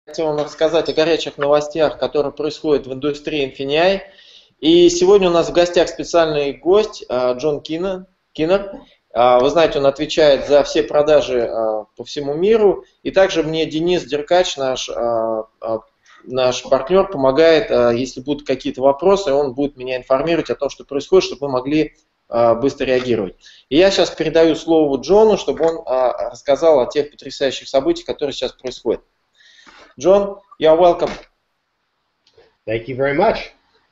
Хотел вам рассказать о горячих новостях, которые происходят в индустрии Infineon. И сегодня у нас в гостях специальный гость Джон Киннер. Вы знаете, он отвечает за все продажи по всему миру. И также мне Денис Деркач, наш партнер, помогает, если будут какие-то вопросы, он будет меня информировать о том, что происходит, чтобы мы могли быстро реагировать. И я сейчас передаю слово Джону, чтобы он рассказал о тех потрясающих событиях, которые сейчас происходят. John, you are welcome. Thank you very much.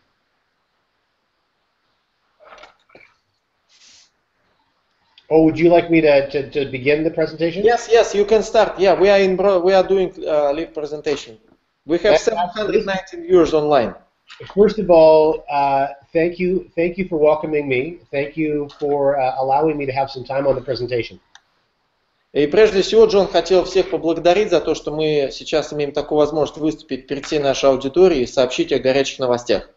Oh, would you like me to begin the presentation? Yes, you can start. Yeah, we are doing live presentation. We have 719 viewers online. First of all, thank you for welcoming me. Thank you for allowing me to have some time on the presentation. И прежде всего, Джон хотел всех поблагодарить за то, что мы сейчас имеем такую возможность выступить перед всей нашей аудиторией и сообщить о горячих новостях.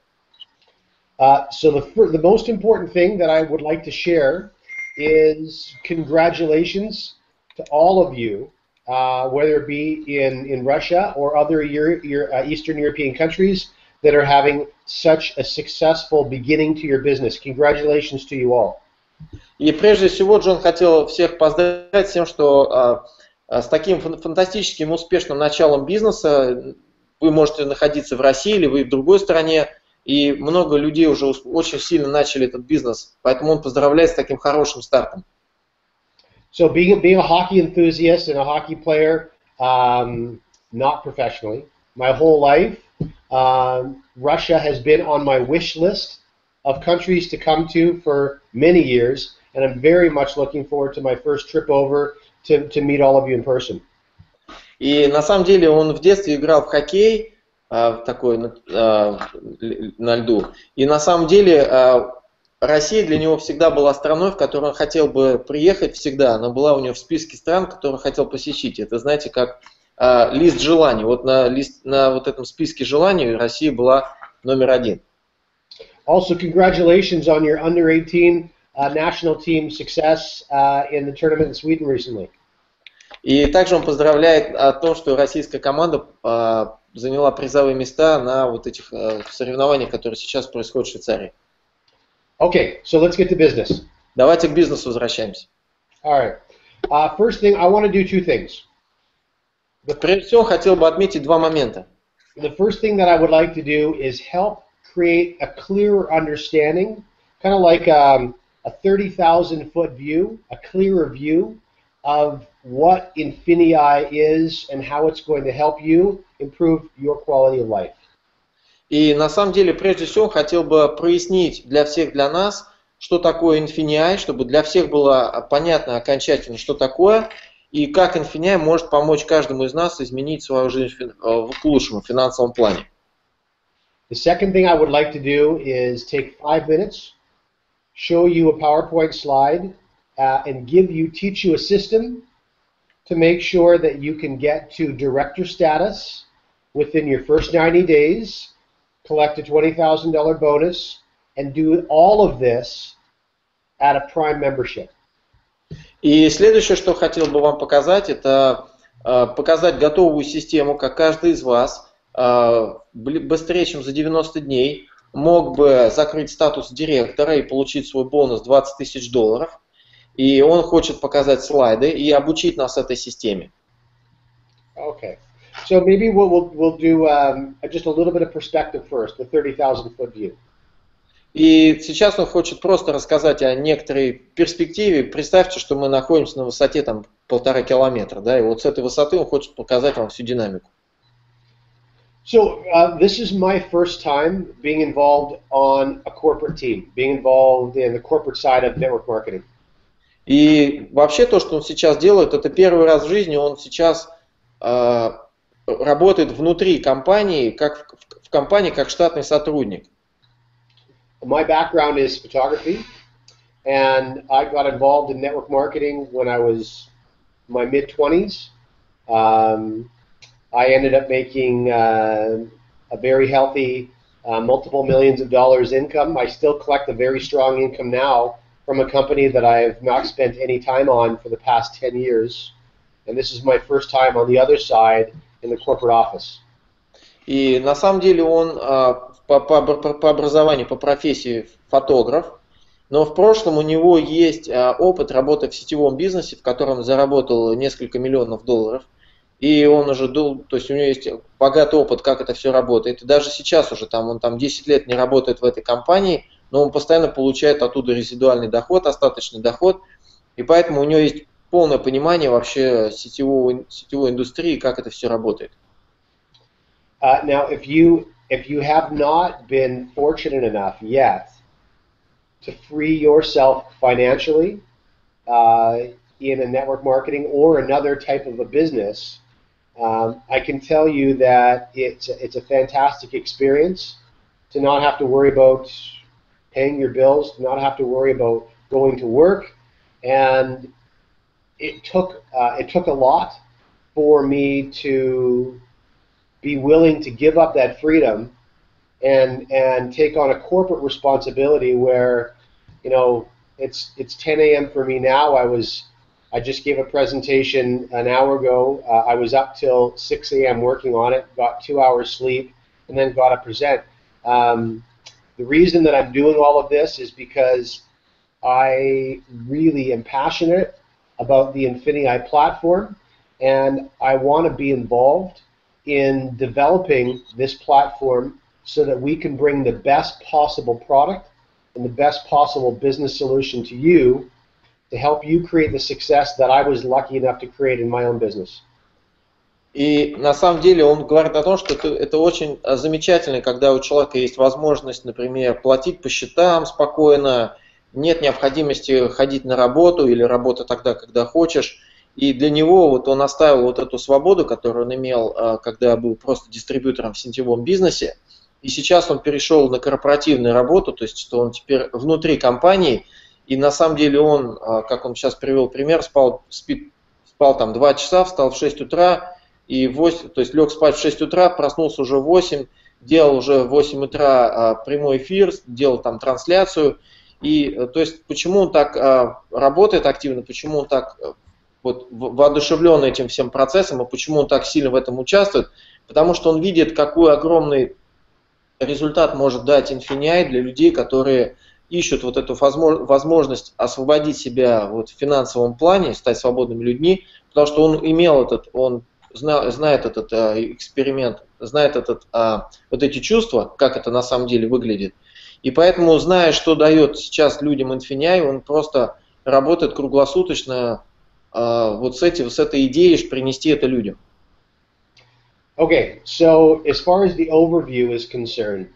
So the most important thing that I would like to share is congratulations to all of you, whether it be in Russia or other Eastern European countries that are having such a successful beginning to your business. Congratulations to you all. И прежде всего Джон хотел всех поздравить с тем, что с таким фантастическим успешным началом бизнеса вы можете находиться в России или вы в другой стране, и много людей уже очень сильно начали этот бизнес, поэтому он поздравляет с таким хорошим стартом. So being a hockey enthusiast and a hockey player, not professionally, my whole life, Russia has been on my wish list of countries to come to for many years. And I'm very much looking forward to my first trip over to meet all of you in person. И на самом деле он в детстве играл в хоккей такой на льду. И на самом деле Россия для него всегда была страной, в которую он хотел бы приехать всегда. Она была у него в списке стран, которые он хотел посетить. Это, знаете, как лист желаний. Вот на вот этом списке желаний Россия была номер 1. Also, congratulations on your under 18 national team success in the tournament in Sweden recently. И также он поздравляет о том, что российская команда заняла призовые места на вот этих соревнованиях, которые сейчас происходят в Швейцарии. Okay, so let's get to business. Давайте к бизнесу возвращаемся. All right. First thing, I want to do two things. Прежде всего, хотел бы отметить два момента. The first thing that I would like to do is help create a clearer understanding, kind of like a 30,000-foot view, a clearer view of what Infineon is and how it's going to help you improve your quality of life. И на самом деле, прежде всего, хотел бы прояснить для всех, для нас, что такое Infineon, чтобы для всех было понятно окончательно, что такое, и как Infineon может помочь каждому из нас изменить свою жизнь к лучшему в финансовом плане. The second thing I would like to do is take 5 minutes, show you a PowerPoint slide, and teach you a system to make sure that you can get to director status within your first 90 days, collect a $20,000 bonus, and do all of this at a Prime membership. И следующее, что хотел бы вам показать, это показать готовую систему, как каждый из вас быстрее, чем за 90 дней, мог бы закрыть статус директора и получить свой бонус $20 тысяч. И он хочет показать слайды и обучить нас этой системе. Okay. So maybe we'll do just a little bit of perspective first, the 30,000-foot view. И сейчас он хочет просто рассказать о некоторой перспективе. Представьте, что мы находимся на высоте там 1,5 километра, да, и вот с этой высоты он хочет показать вам всю динамику. So this is my first time being involved on a corporate team, being involved in the corporate side of network marketing. И вообще то, что он сейчас делает, это первый раз в жизни он сейчас работает внутри компании, как в компании, как штатный сотрудник. My background is photography, and I got involved in network marketing when I was in my mid-20s. I ended up making a very healthy multiple millions of dollars income. I still collect a very strong income now from a company that I have not spent any time on for the past 10 years. And this is my first time on the other side in the corporate office. И на самом деле он по образованию, по профессии фотограф, но в прошлом у него есть опыт работы в сетевом бизнесе, в котором заработал несколько миллионов долларов. И он уже, то есть у него есть богатый опыт, как это все работает. И даже сейчас уже он там 10 лет не работает в этой компании, но он постоянно получает оттуда резидуальный доход, остаточный доход. И поэтому у него есть полное понимание вообще сетевой индустрии, как это все работает. Now, if you have not been fortunate enough yet to free yourself financially in a network marketing or another type of a business, I can tell you that it's a fantastic experience to not have to worry about paying your bills, to not have to worry about going to work, and it took a lot for me to be willing to give up that freedom and take on a corporate responsibility where, it's 10 a.m. for me now. I just gave a presentation an hour ago. I was up till 6 a.m. working on it, got 2 hours sleep, and then got to present. The reason that I'm doing all of this is because I really am passionate about the Infinii platform, and I want to be involved in developing this platform so that we can bring the best possible product and the best possible business solution to you to help you create the success that I was lucky enough to create in my own business. И на самом деле он говорит о том, что это очень замечательно, когда у человека есть возможность, например, платить по счетам спокойно, нет необходимости ходить на работу или работать тогда, когда хочешь. И для него он оставил эту свободу, которую он имел, когда был просто дистрибьютором в сетевом бизнесе. И сейчас он перешел на корпоративную работу, то есть что он теперь внутри компании. И на самом деле он, как он сейчас привел пример, спал там 2 часа, встал в 6 утра, и то есть лег спать в 6 утра, проснулся уже в 8, делал уже в 8 утра прямой эфир, делал там трансляцию. И то есть почему он так работает активно, почему он так воодушевлен этим всем процессом, и почему он так сильно в этом участвует, потому что он видит, какой огромный результат может дать Infinii для людей, которые ищут эту возможность освободить себя в финансовом плане, стать свободными людьми, потому что он имел он знает этот эксперимент, знает эти чувства, как это на самом деле выглядит. И поэтому, зная, что дает сейчас людям Infinii, он просто работает круглосуточно с этой идеей принести это людям. Okay, so as far as the overview is concerned,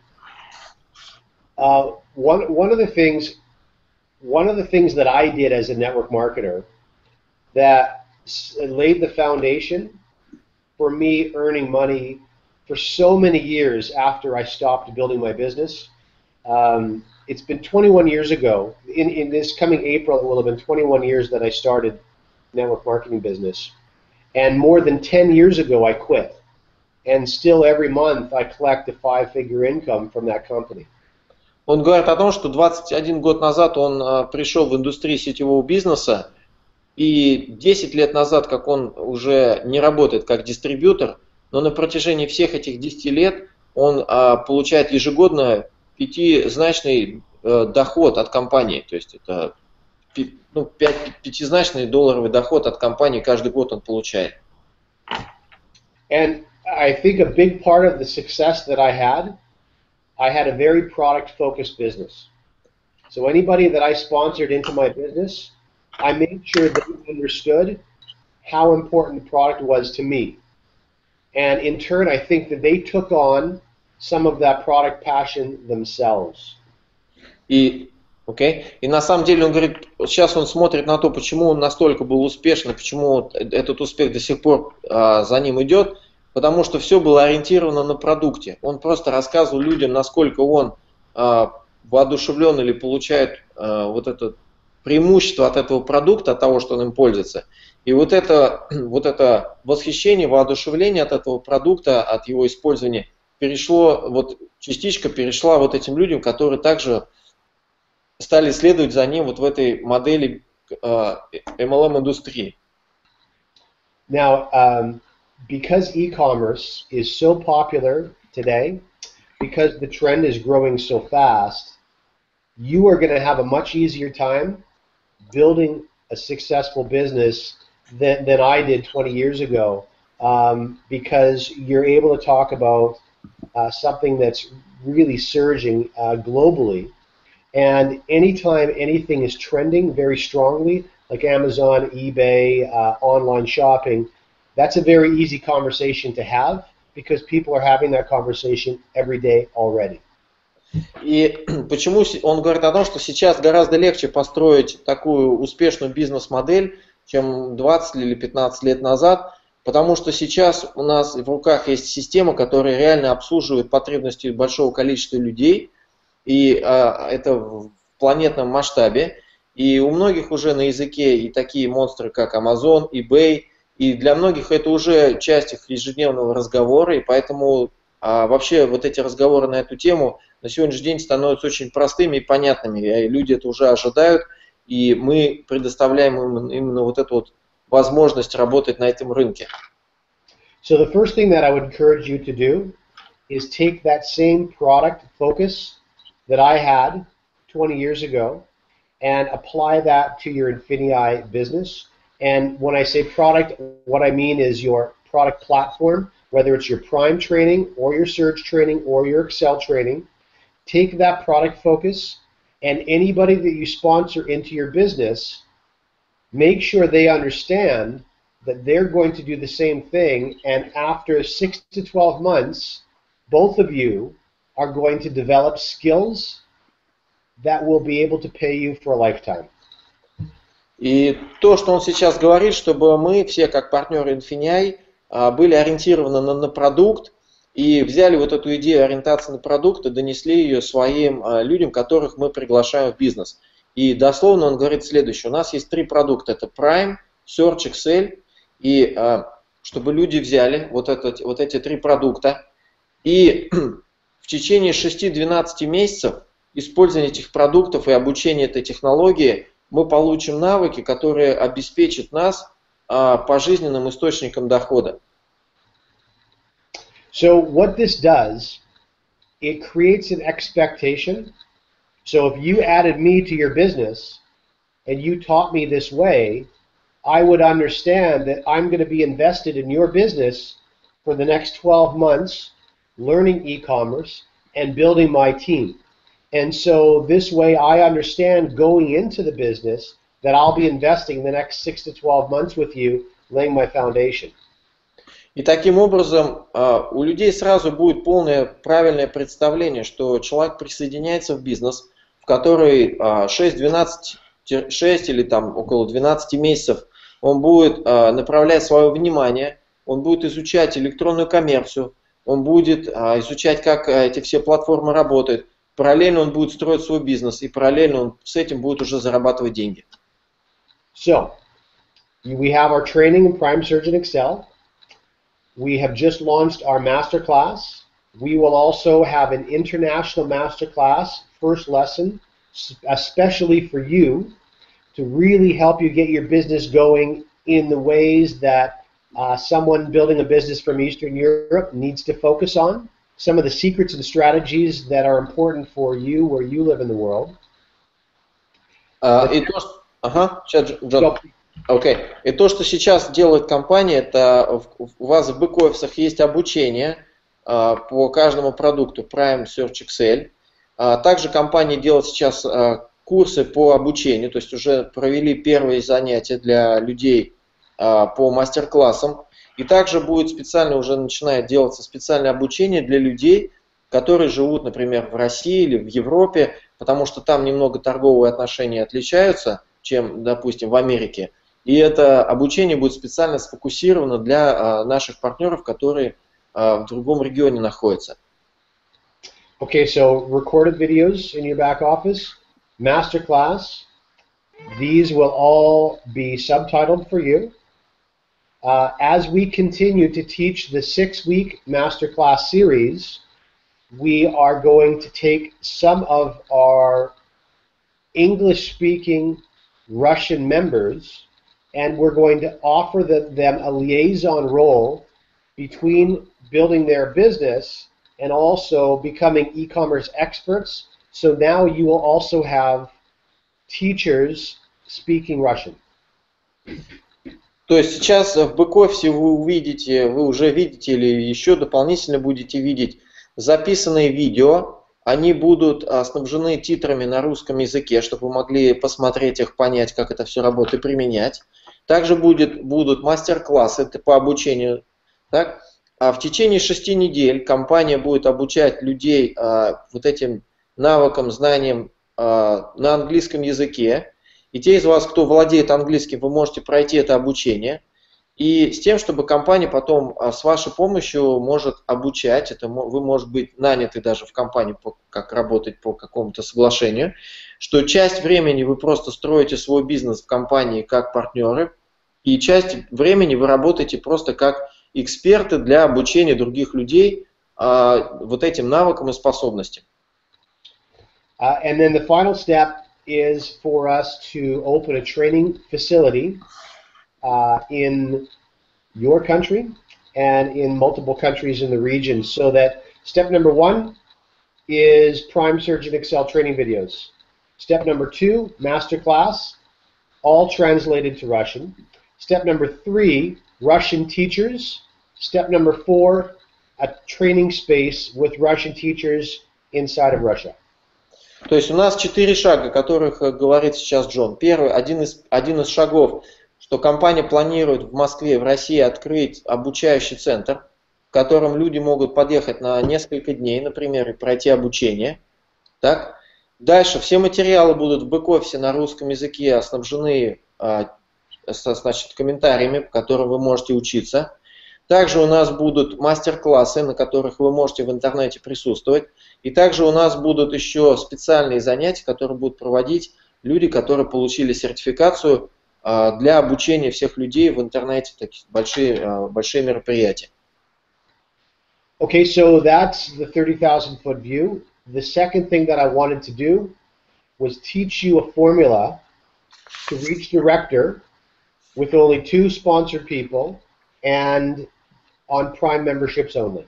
one of the things that I did as a network marketer that laid the foundation for me earning money for so many years after I stopped building my business. It's been 21 years ago. In this coming April, it will have been 21 years that I started network marketing business. And more than 10 years ago, I quit. And still every month, I collect a 5-figure income from that company. Он говорит о том, что 21 год назад он пришел в индустрию сетевого бизнеса, и 10 лет назад, как он уже не работает как дистрибьютор, но на протяжении всех этих 10 лет он получает ежегодно 5-значный доход от компании. То есть это 5-значный долларовый доход от компании каждый год он получает. And I think a big part of the success that I had a very product-focused business. So anybody that I sponsored into my business, I made sure they understood how important the product was to me. And in turn, I think that they took on some of that product passion themselves. И на самом деле он говорит, сейчас он смотрит на то, почему он настолько был успешен, почему этот успех до сих пор за ним идет, потому что все было ориентировано на продукте. Он просто рассказывал людям, насколько он воодушевлен или получает это преимущество от этого продукта, от того, что он им пользуется. И это восхищение, воодушевление от этого продукта, от его использования частичка перешла этим людям, которые также стали следовать за ним в этой модели MLM индустрии. Now, because e-commerce is so popular today, because the trend is growing so fast, you are going to have a much easier time building a successful business than I did 20 years ago, because you're able to talk about something that's really surging globally. And anytime anything is trending very strongly, like Amazon, eBay, online shopping, that's a very easy conversation to have because people are having that conversation every day already. И почему он говорит о том, что сейчас гораздо легче построить такую успешную бизнес-модель, чем 20 или 15 лет назад, потому что сейчас у нас в руках есть система, которая реально обслуживает потребности большого количества людей, и это в планетном масштабе, и у многих уже на языке и такие монстры, как Amazon, eBay, и для многих это уже часть их ежедневного разговора, и поэтому вообще вот эти разговоры на эту тему на сегодняшний день становятся очень простыми и понятными, и люди это уже ожидают, и мы предоставляем им именно вот эту вот возможность работать на этом рынке. So the first thing that I would encourage you to do is take that same product focus that I had 20 years ago and apply that to your Infinii business. And when I say product, what I mean is your product platform, whether it's your Prime training or your Surge training or your Excel training. Take that product focus, and anybody that you sponsor into your business, make sure they understand that they're going to do the same thing, and after 6 to 12 months, both of you are going to develop skills that will be able to pay you for a lifetime. И то, что он сейчас говорит, чтобы мы все, как партнеры Infinii, были ориентированы на продукт и взяли вот эту идею ориентации на продукт и донесли ее своим людям, которых мы приглашаем в бизнес. И дословно он говорит следующее. У нас есть 3 продукта. Это Prime, Search, Excel. И чтобы люди взяли вот эти 3 продукта и в течение 6-12 месяцев использования этих продуктов и обучения этой технологии мы получим навыки, которые обеспечат нас пожизненным источником дохода. So what this does, it creates an expectation. So if you added me to your business and you taught me this way, I would understand that I'm going to be invested in your business for the next 12 months, learning e-commerce and building my team. And so this way I understand going into the business that I'll be investing the next 6 to 12 months with you, laying my foundation. И таким образом у людей сразу будет полное правильное представление, что человек присоединяется в бизнес, в который 6 или там около 12 месяцев он будет направлять свое внимание, он будет изучать электронную коммерцию, он будет изучать, как эти все платформы работают, параллельно он будет строить свой бизнес, и параллельно он с этим будет уже зарабатывать деньги. So, we have our training in Prime, Surge, and Excel. We have just launched our masterclass. We will also have an international masterclass, first lesson, especially for you, to really help you get your business going in the ways that someone building a business from Eastern Europe needs to focus on. Some of the secrets and strategies that are important for you where you live in the world. И то, что сейчас делает компания, это у вас в бэк-офисах есть обучение по каждому продукту Prime, Search, Excel. Также компания делает сейчас курсы по обучению, то есть уже провели первые занятия для людей по мастер-классам. И также будет специально, уже начинает делаться специальное обучение для людей, которые живут, например, в России или в Европе, потому что там немного торговые отношения отличаются, чем, допустим, в Америке. И это обучение будет специально сфокусировано для наших партнеров, которые в другом регионе находятся. Okay, so recorded videos in your back office, masterclass. These will all be subtitled for you. As we continue to teach the 6-week masterclass series, we are going to take some of our English-speaking Russian members, and we're going to offer them a liaison role between building their business and also becoming e-commerce experts. So now you will also have teachers speaking Russian. То есть сейчас в бэк-офисе вы уже видите или еще дополнительно будете видеть записанные видео. Они будут снабжены титрами на русском языке, чтобы вы могли посмотреть их, понять, как это все работает и применять. Также будут мастер-классы по обучению. Так? А в течение 6 недель компания будет обучать людей вот этим навыкам, знаниям на английском языке. И те из вас, кто владеет английским, вы можете пройти это обучение. И с тем, чтобы компания потом с вашей помощью может обучать, это вы можете быть наняты даже в компании, как работать по какому-то соглашению, что часть времени вы просто строите свой бизнес в компании как партнеры, и часть времени вы работаете просто как эксперты для обучения других людей вот этим навыкам и способностям. And then the final step is for us to open a training facility in your country and in multiple countries in the region, so that step number 1 is Prime Surgeon Excel training videos. Step number 2, masterclass, all translated to Russian. Step number 3, Russian teachers. Step number 4, a training space with Russian teachers inside of Russia. То есть у нас 4 шага, о которых говорит сейчас Джон. Первый, один из шагов, что компания планирует в Москве и в России открыть обучающий центр, в котором люди могут подъехать на несколько дней, например, и пройти обучение. Так? Дальше все материалы будут в бэк-офисе на русском языке, снабжены комментариями, по которым вы можете учиться. Также у нас будут мастер-классы, на которых вы можете в интернете присутствовать. И также у нас будут еще специальные занятия, которые будут проводить люди, которые получили сертификацию для обучения всех людей в интернете, такие большие мероприятия. Okay, so that's the 30,000-foot view. The second thing that I wanted to do was teach you a formula to reach director with only 2 sponsored people and on Prime memberships only.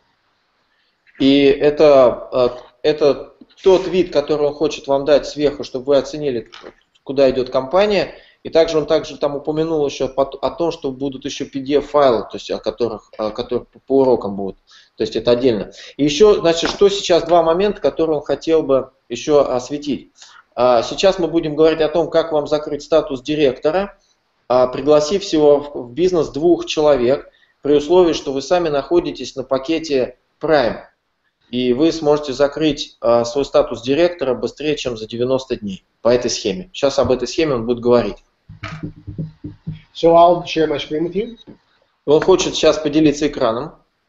И это тот вид, который он хочет вам дать сверху, чтобы вы оценили, куда идет компания. И также он там упомянул еще о том, что будут еще PDF-файлы, то есть, которые по урокам будут. То есть это отдельно. И еще, значит, что сейчас 2 момента, которые он хотел бы еще осветить. Сейчас мы будем говорить о том, как вам закрыть статус директора, пригласив всего в бизнес 2 человек, при условии, что вы сами находитесь на пакете Prime. И вы сможете закрыть свой статус директора быстрее, чем за 90 дней по этой схеме. Сейчас об этой схеме он будет говорить. So I'll share my screen with you. Он хочет сейчас поделиться экраном.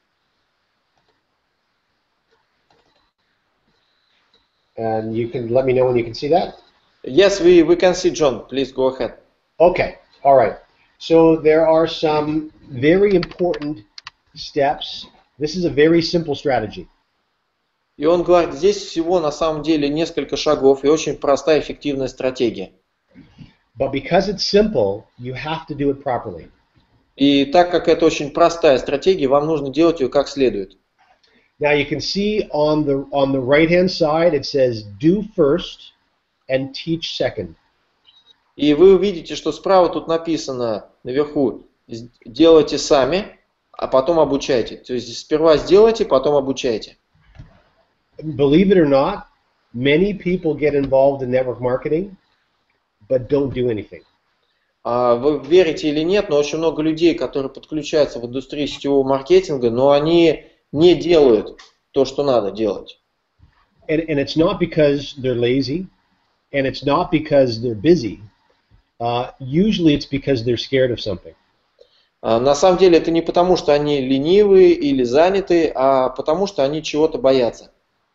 And you can let me know when you can see that. Yes, we can see John. Please go ahead. Okay, all right. So there are some very important steps. This is a very simple strategy. И он говорит, здесь всего на самом деле несколько шагов и очень простая эффективная стратегия. But because it's simple, you have to do it properly. И так как это очень простая стратегия, вам нужно делать ее как следует. Now you can see on the right-hand side it says do first and teach second. И вы увидите, что справа тут написано наверху делайте сами, а потом обучайте. То есть сперва сделайте, потом обучайте. Believe it or not, many people get involved in network marketing, but don't do anything. Вы верите или нет, но очень много людей, которые подключаются в индустрию сетевого маркетинга, но они не делают то, что надо делать. And it's not because they're lazy, and it's not because they're busy. Usually it's because they're scared of something. На самом деле это не потому, что они ленивые или заняты, а потому, что они чего-то боятся.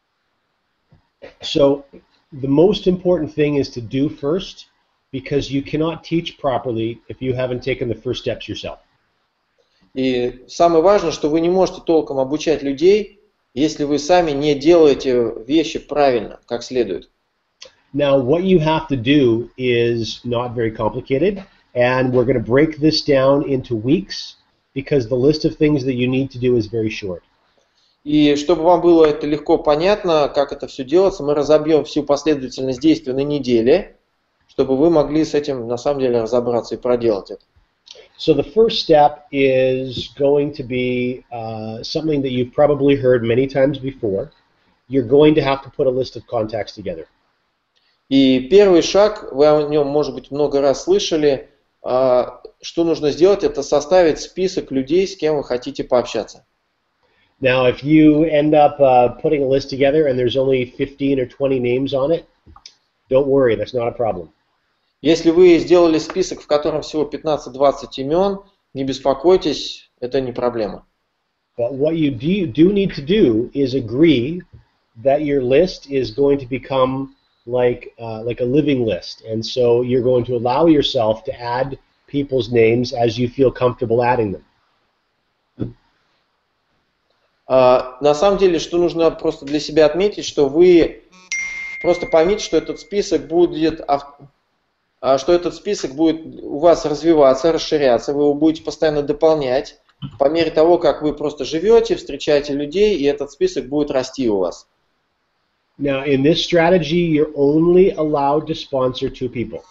So the most important thing is to do first, because you cannot teach properly if you haven't taken the first steps yourself. И самое важное, что вы не можете толком обучать людей, если вы сами не делаете вещи правильно, как следует. Now what you have to do is not very complicated, and we're going to break this down into weeks because the list of things that you need to do is very short. И чтобы вам было это легко понятно, как это все делается, мы разобьем всю последовательность действий на неделе, чтобы вы могли с этим на самом деле разобраться и проделать это. So the first step is going to be something that you've probably heard many times before. You're going to have to put a list of contacts together. И первый шаг, вы о нем, может быть, много раз слышали, что нужно сделать, это составить список людей, с кем вы хотите пообщаться. Now, if you end up putting a list together and there's only 15 or 20 names on it, don't worry, that's not a problem. Если вы сделали список, в котором всего 15-20 имен, не беспокойтесь, это не проблема. But what you do need to do is agree that your list is going to become like a living list, and so you're going to allow yourself to add people's names as you feel comfortable adding them. На самом деле, что нужно просто для себя отметить, что вы просто поймите, что этот список будет у вас развиваться, расширяться, вы его будете постоянно дополнять по мере того, как вы просто живете, встречаете людей, и этот список будет расти у вас. Now, in this strategy, you're only allowed to sponsor 2 people.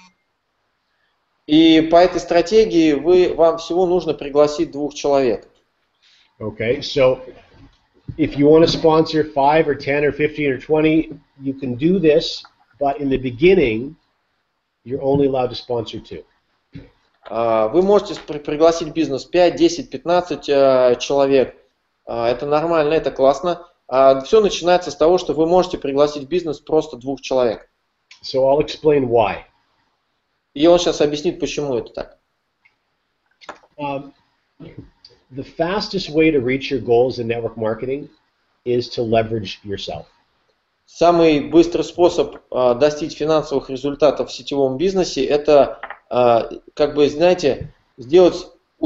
И по этой стратегии вам всего нужно пригласить 2 человек. Okay, so if you want to sponsor 5 or 10 or 15 or 20, you can do this, but in the beginning, you're only allowed to sponsor 2. Вы можете пригласить в бизнес 5, 10, 15 человек. Это нормально, это классно. Все начинается с того, что вы можете пригласить в бизнес просто 2 человек. So I'll explain why. И он сейчас объяснит, почему это так. The fastest way to reach your goals in network marketing is to leverage yourself. Самый быстрый способ достичь финансовых результатов в сетевом бизнесе – это, как бы, знаете, сделать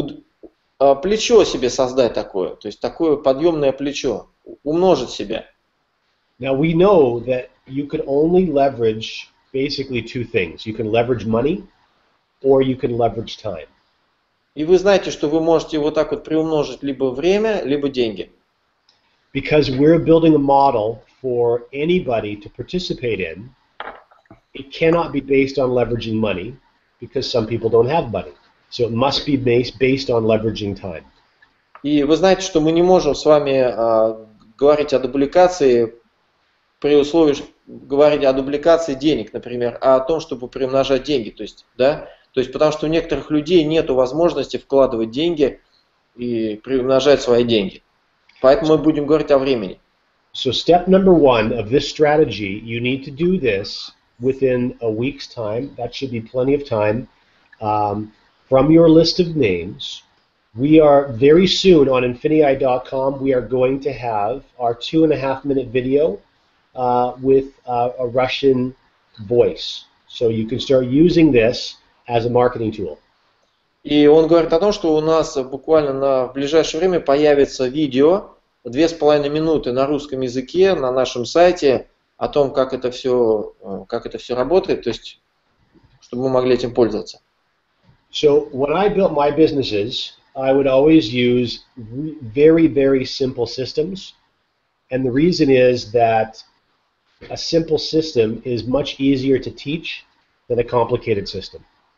плечо себе создать такое, то есть такое подъемное плечо, умножить себя. Now we know that you can only leverage basically 2 things. You can leverage money or you can leverage time. И вы знаете, что вы можете вот так вот приумножить либо время, либо деньги. Because we're building a model for anybody to participate in, it cannot be based on leveraging money because some people don't have money. So it must be based on leveraging time. И вы знаете, что мы не можем с вами говорить о дубликации при условии, что говорить о дубликации денег, например, а о том, чтобы приумножать деньги. То есть, да? То есть, потому что у некоторых людей нет возможности вкладывать деньги и приумножать свои деньги. Поэтому мы будем говорить о времени. So step number 1 of this strategy, you need to do this within a week's time. That should be plenty of time. From your list of names, we are very soon on Infinii.com, we are going to have our 2.5-minute video with a Russian voice. So you can start using this as a marketing tool. И он говорит о том, что у нас буквально в ближайшее время появится видео 2,5 минуты на русском языке на нашем сайте о том, как это все работает, то есть, чтобы мы могли этим пользоваться. So when I built my businesses, I would always use very, very simple systems. And the reason is that a simple system is much easier to teach than a complicated system.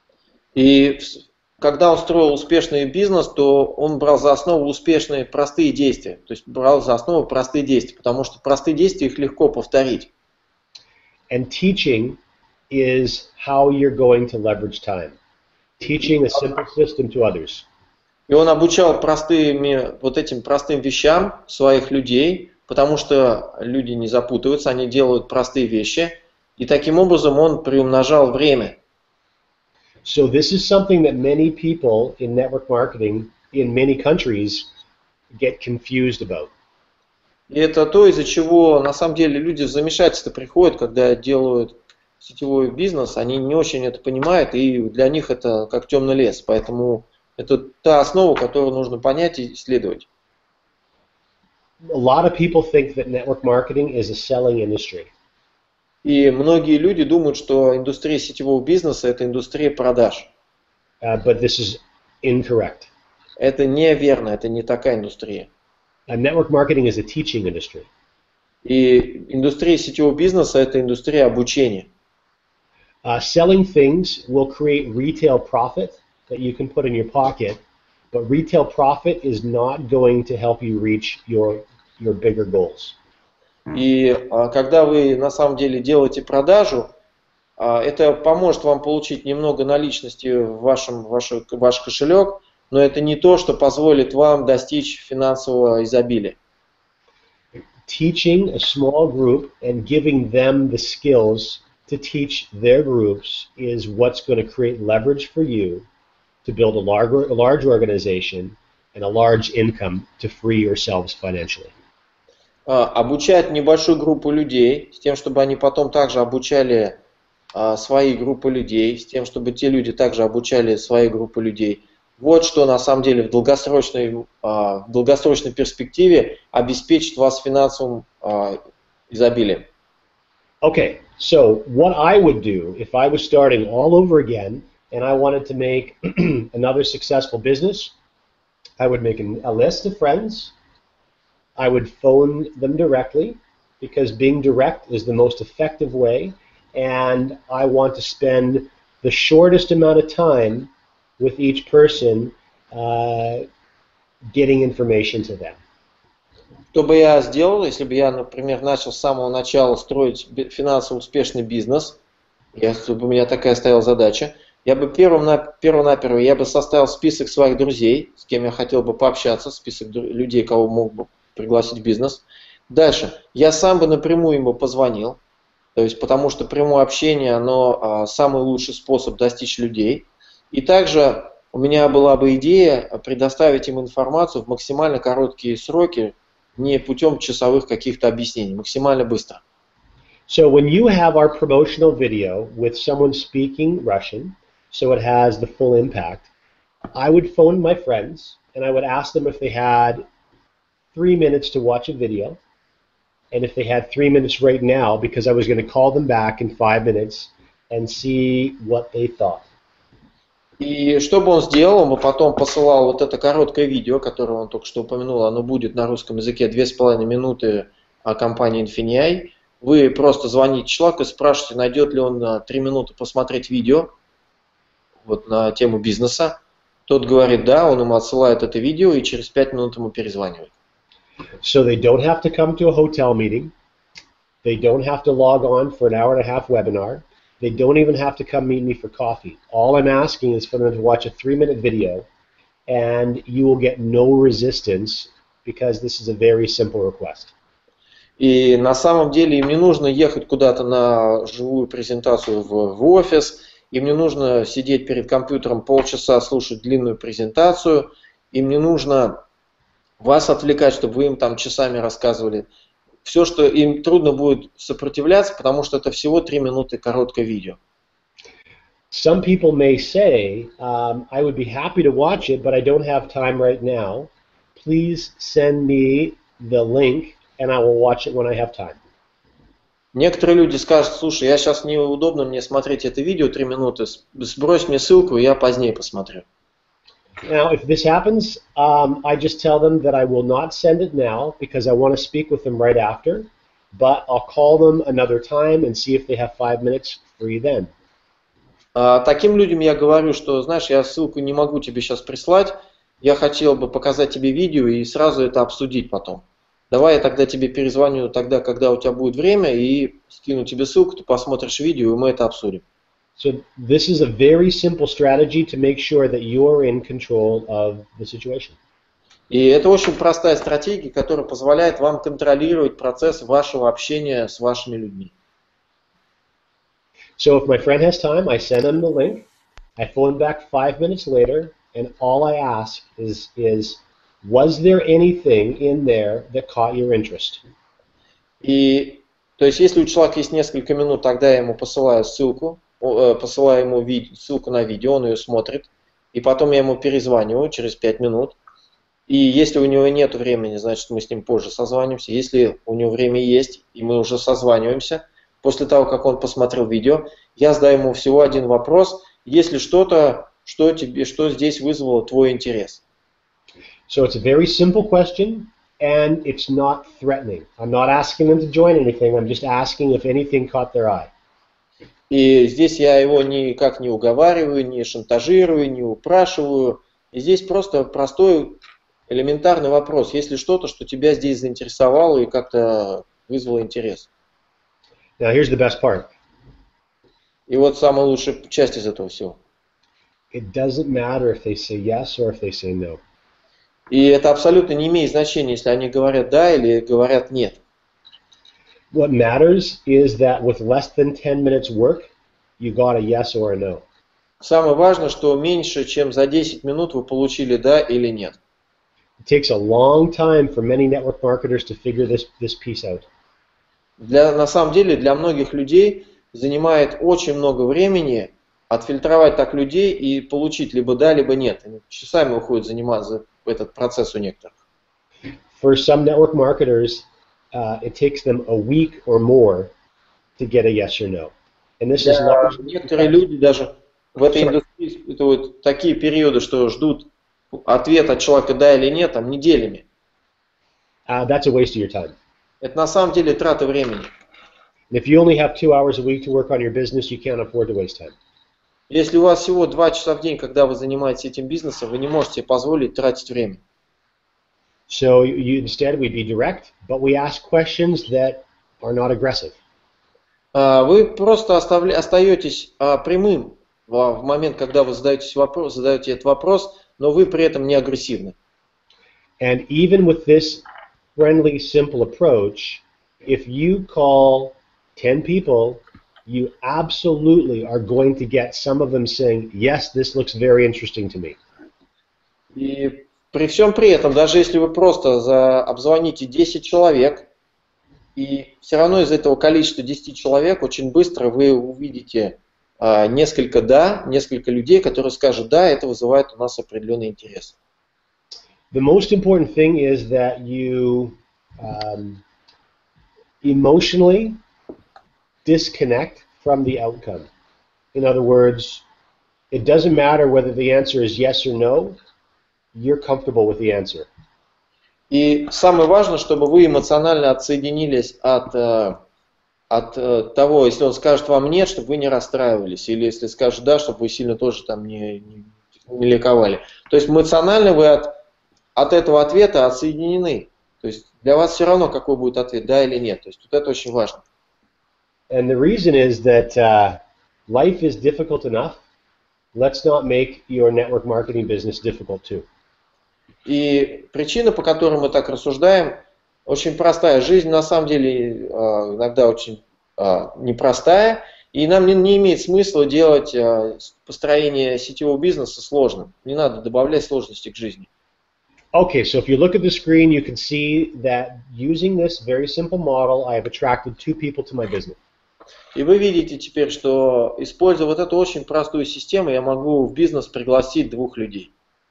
И когда он строил успешный бизнес, то он брал за основу успешные простые действия. То есть брал за основу простые действия, потому что простые действия их легко повторить. And teaching is how you're going to leverage time. Teaching a simple system to others. И он обучал этим простым вещам своих людей, потому что люди не запутываются, они делают простые вещи, и таким образом он приумножал время. So this is something that many people in network marketing in many countries get confused about. И это то, из-за чего на самом деле люди в замешательство приходят, когда делают сетевой бизнес, они не очень это понимают, и для них это как темный лес. Поэтому это та основа, которую нужно понять и исследовать. A lot of people think that network marketing is a selling industry. И многие люди думают, что индустрия сетевого бизнеса – это индустрия продаж. But this is incorrect. Это неверно, это не такая индустрия. Network marketing is a teaching industry. И индустрия сетевого бизнеса – это индустрия обучения. Selling things will create retail profit that you can put in your pocket, but retail profit is not going to help you reach your bigger goals. И когда вы на самом деле делаете продажу, это поможет вам получить немного наличности в ваш кошелек, но это не то, что позволит вам достичь финансового изобилия. Teaching a small group and giving them the skills to teach their groups is what's going to create leverage for you to build a large organization and a large income to free yourselves financially. Обучать небольшую группу людей, с тем, чтобы они потом также обучали свои группы людей, с тем, чтобы те люди также обучали свои группы людей. Вот что на самом деле в долгосрочной перспективе обеспечит вас финансовым изобилием. Okay, so what I would do if I was starting all over again and I wanted to make another successful business, I would make a list of friends. I would phone them directly because being direct is the most effective way, and I want to spend the shortest amount of time with each person getting information to them. Что бы я сделал, если бы я, например, начал с самого начала строить финансово успешный бизнес, если бы у меня такая стояла задача, я бы перво-наперво я бы составил список своих друзей, с кем я хотел бы пообщаться, список людей, кого мог бы пригласить в бизнес. Дальше, я сам бы напрямую ему позвонил, то есть потому что прямое общение, оно самый лучший способ достичь людей. И также у меня была бы идея предоставить им информацию в максимально короткие сроки, не путем часовых каких-то объяснений, максимально быстро. So when you have our promotional video with someone speaking Russian, so it has the full impact, I would phone my friends and I would ask them if they had 3 minutes to watch a video, and if they had 3 minutes right now, because I was going to call them back in 5 minutes and see what they thought. И что бы он сделал, он бы потом посылал вот это короткое видео, которое он только что упомянул, оно будет на русском языке 2,5 минуты о компании Infineon. Вы просто звоните человеку и спрашиваете, найдет ли он 3 минуты посмотреть видео вот, на тему бизнеса. Тот говорит да, он ему отсылает это видео и через 5 минут ему перезванивает. So they don't have to come to a hotel meeting. They don't have to log on for an hour and a half webinar. They don't even have to come meet me for coffee. All I'm asking is for them to watch a 3-minute video, and you will get no resistance because this is a very simple request. И на самом деле им не нужно ехать куда-то на живую презентацию в офис, им не нужно сидеть перед компьютером полчаса, слушать длинную презентацию, им не нужно вас отвлекать, чтобы вы им там часами рассказывали. Все, что им трудно будет сопротивляться, потому что это всего 3 минуты короткое видео. Some people may say, I would be happy to watch it, but I don't have time right now. Please send me the link, and I will watch it when I have time. Некоторые люди скажут, слушай, я сейчас неудобно мне смотреть это видео 3 минуты, сбрось мне ссылку, и я позднее посмотрю. Now, if this happens, I just tell them that I will not send it now because I want to speak with them right after, but I'll call them another time and see if they have 5 minutes free then. Таким людям я говорю, что, знаешь, я ссылку не могу тебе сейчас прислать, я хотел бы показать тебе видео и сразу это обсудить потом. Давай я тогда тебе перезвоню тогда, когда у тебя будет время, и скину тебе ссылку, ты посмотришь видео, и мы это обсудим. So this is a very simple strategy to make sure that you are in control of the situation. И это очень простая стратегия, которая позволяет вам контролировать процесс вашего общения с вашими людьми. So if my friend has time, I send them the link, I phone back 5 minutes later, and all I ask is was there anything in there that caught your interest? И, то есть, если у человека есть несколько минут, тогда я ему посылаю ссылку, посылаю ему ссылку на видео, он ее смотрит, и потом я ему перезваниваю через 5 минут. И если у него нет времени, значит, мы с ним позже созванимся. Если у него время есть, и мы уже созваниваемся, после того, как он посмотрел видео, я задаю ему всего один вопрос. Есть ли что-то, что здесь вызвало твой интерес? So it's a very simple question, and it's not threatening. I'm not asking them to join anything. I'm just asking if anything caught their eye. И здесь я его никак не уговариваю, не шантажирую, не упрашиваю. И здесь просто простой, элементарный вопрос. Есть ли что-то, что тебя здесь заинтересовало и как-то вызвало интерес? Now here's the best part. И вот самая лучшая часть из этого всего. It doesn't matter if they say yes or if they say no. И это абсолютно не имеет значения, если они говорят да или говорят нет. What matters is that with less than 10 minutes work, you got a yes or a no. Самое важное, что меньше, чем за 10 минут вы получили да или нет. It takes a long time for many network marketers to figure this piece out. На самом деле, для многих людей занимает очень много времени отфильтровать так людей и получить либо да, либо нет. Они часами уходят заниматься этот процесс у некоторых. For some network marketers, it takes them a week or more to get a yes or no. And this is largely некоторые люди даже в этой индустрии испытывают такие периоды, что ждут ответ от человека да или нет там неделями. That's a waste of your time. Это на самом деле трата времени. And if you only have 2 hours a week to work on your business, you can't afford to waste time. Если у вас всего 2 часа в день, когда вы занимаетесь этим бизнесом, вы не можете позволить тратить время. So instead we be direct, but we ask questions that are not aggressive. Вы просто остаетесь прямым в момент, когда вы задаете этот вопрос, но вы при этом не агрессивны. And even with this friendly, simple approach, if you call 10 people, you absolutely are going to get some of them saying, yes, this looks very interesting to me. И при всем при этом, даже если вы просто обзвоните 10 человек, и все равно из этого количества 10 человек очень быстро вы увидите несколько «да», несколько людей, которые скажут «да», это вызывает у нас определенный интерес. The most important thing is that you emotionally disconnect from the outcome. In other words, it doesn't matter whether the answer is yes or no, you're comfortable with the answer. И самое важное, чтобы вы эмоционально отсоединились от того, если он скажет вам нет, чтобы вы не расстраивались, или если скажет да, чтобы вы сильно тоже там не ликовали. То есть эмоционально вы от этого ответа отсоединены. То есть для вас все равно, какой будет ответ, да или нет. То есть вот это очень важно. And the reason is that life is difficult enough. Let's not make your network marketing business difficult too. И причина, по которой мы так рассуждаем, очень простая. Жизнь на самом деле иногда очень непростая, и нам не имеет смысла делать построение сетевого бизнеса сложным. Не надо добавлять сложности к жизни. Okay, so if you look at the screen, you can see that using this very simple model, I have attracted 2 people to my business. И вы видите теперь, что, используя вот эту очень простую систему, я могу в бизнес пригласить 2 людей.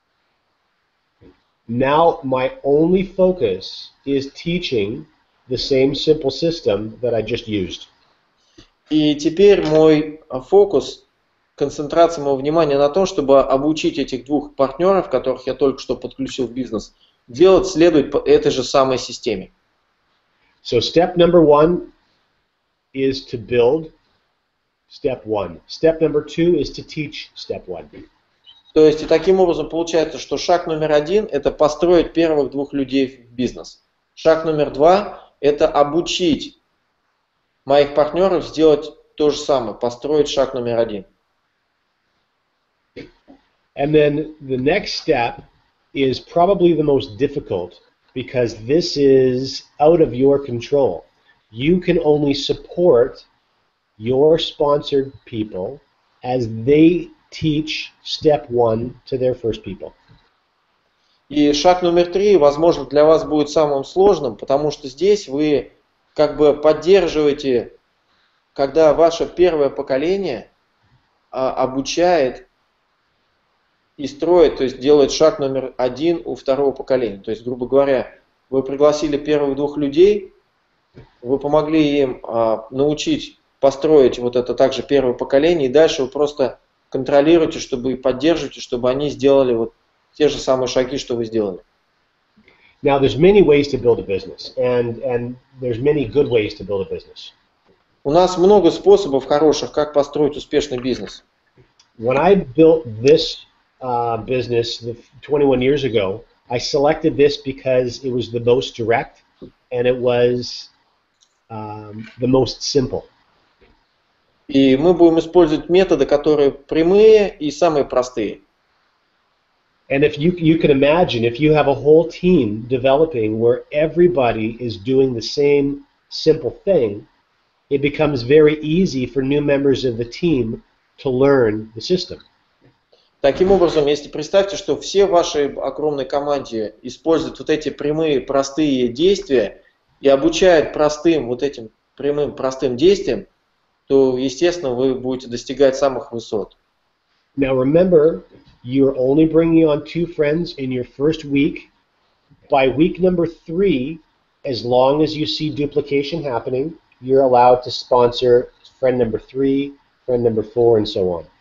Now my only focus is teaching the same simple system that I just used. И теперь мой фокус, концентрация моего внимания на том, чтобы обучить этих 2 партнеров, которых я только что подключил в бизнес, следовать по этой же самой системе. So step number 1 is to build step 1. Step number 2 is to teach step 1. То есть и таким образом получается, что шаг номер 1 – это построить первых 2 людей в бизнес. Шаг номер 2 – это обучить моих партнеров сделать то же самое, построить шаг номер 1. And then the next step is probably the most difficult because this is out of your control. You can only support your sponsored people as they teach step 1 to their first people. И шаг номер 3, возможно, для вас будет самым сложным, потому что здесь вы как бы поддерживаете, когда ваше первое поколение обучает и строит, то есть делает шаг номер 1 у второго поколения. То есть, грубо говоря, вы пригласили первых 2 людей, вы помогли им научить построить вот это также первое поколение, и дальше вы просто контролируете, чтобы и поддерживаете, чтобы они сделали вот те же самые шаги, что вы сделали. Now, there's many ways to build a business, and there's many good ways to build a business. У нас много способов хороших, как построить успешный бизнес. When I built this business 21 years ago, I selected this because it was the most direct and it was the most simple. И мы будем использовать методы, которые прямые и самые простые. And if you can imagine, if you have a whole team developing where everybody is doing the same simple thing, it becomes very easy for new members of the team to learn the system. Таким образом, если представьте, что все в вашей огромной команде используют вот эти прямые, простые действия и обучают простым, вот этим прямым, простым действиям, то, естественно, вы будете достигать самых высот. Now remember, you're only bringing on 2 friends in your first week. By week number 3, as long as you see duplication happening, you're allowed to sponsor friend number 3, friend number 4, and so on.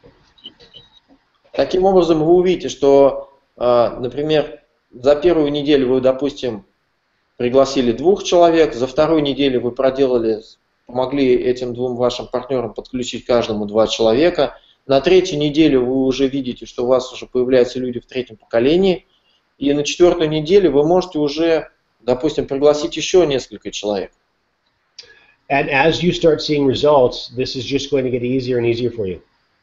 Таким образом, вы увидите, что, например, за первую неделю вы, допустим, пригласили 2 человек, за вторую неделю вы помогли этим 2 вашим партнерам подключить каждому 2 человека. На 3-й неделе вы уже видите, что у вас уже появляются люди в 3-м поколении. И на 4-й неделе вы можете уже, допустим, пригласить еще несколько человек. And as you start seeing results, this is just going to get easier and easier for you.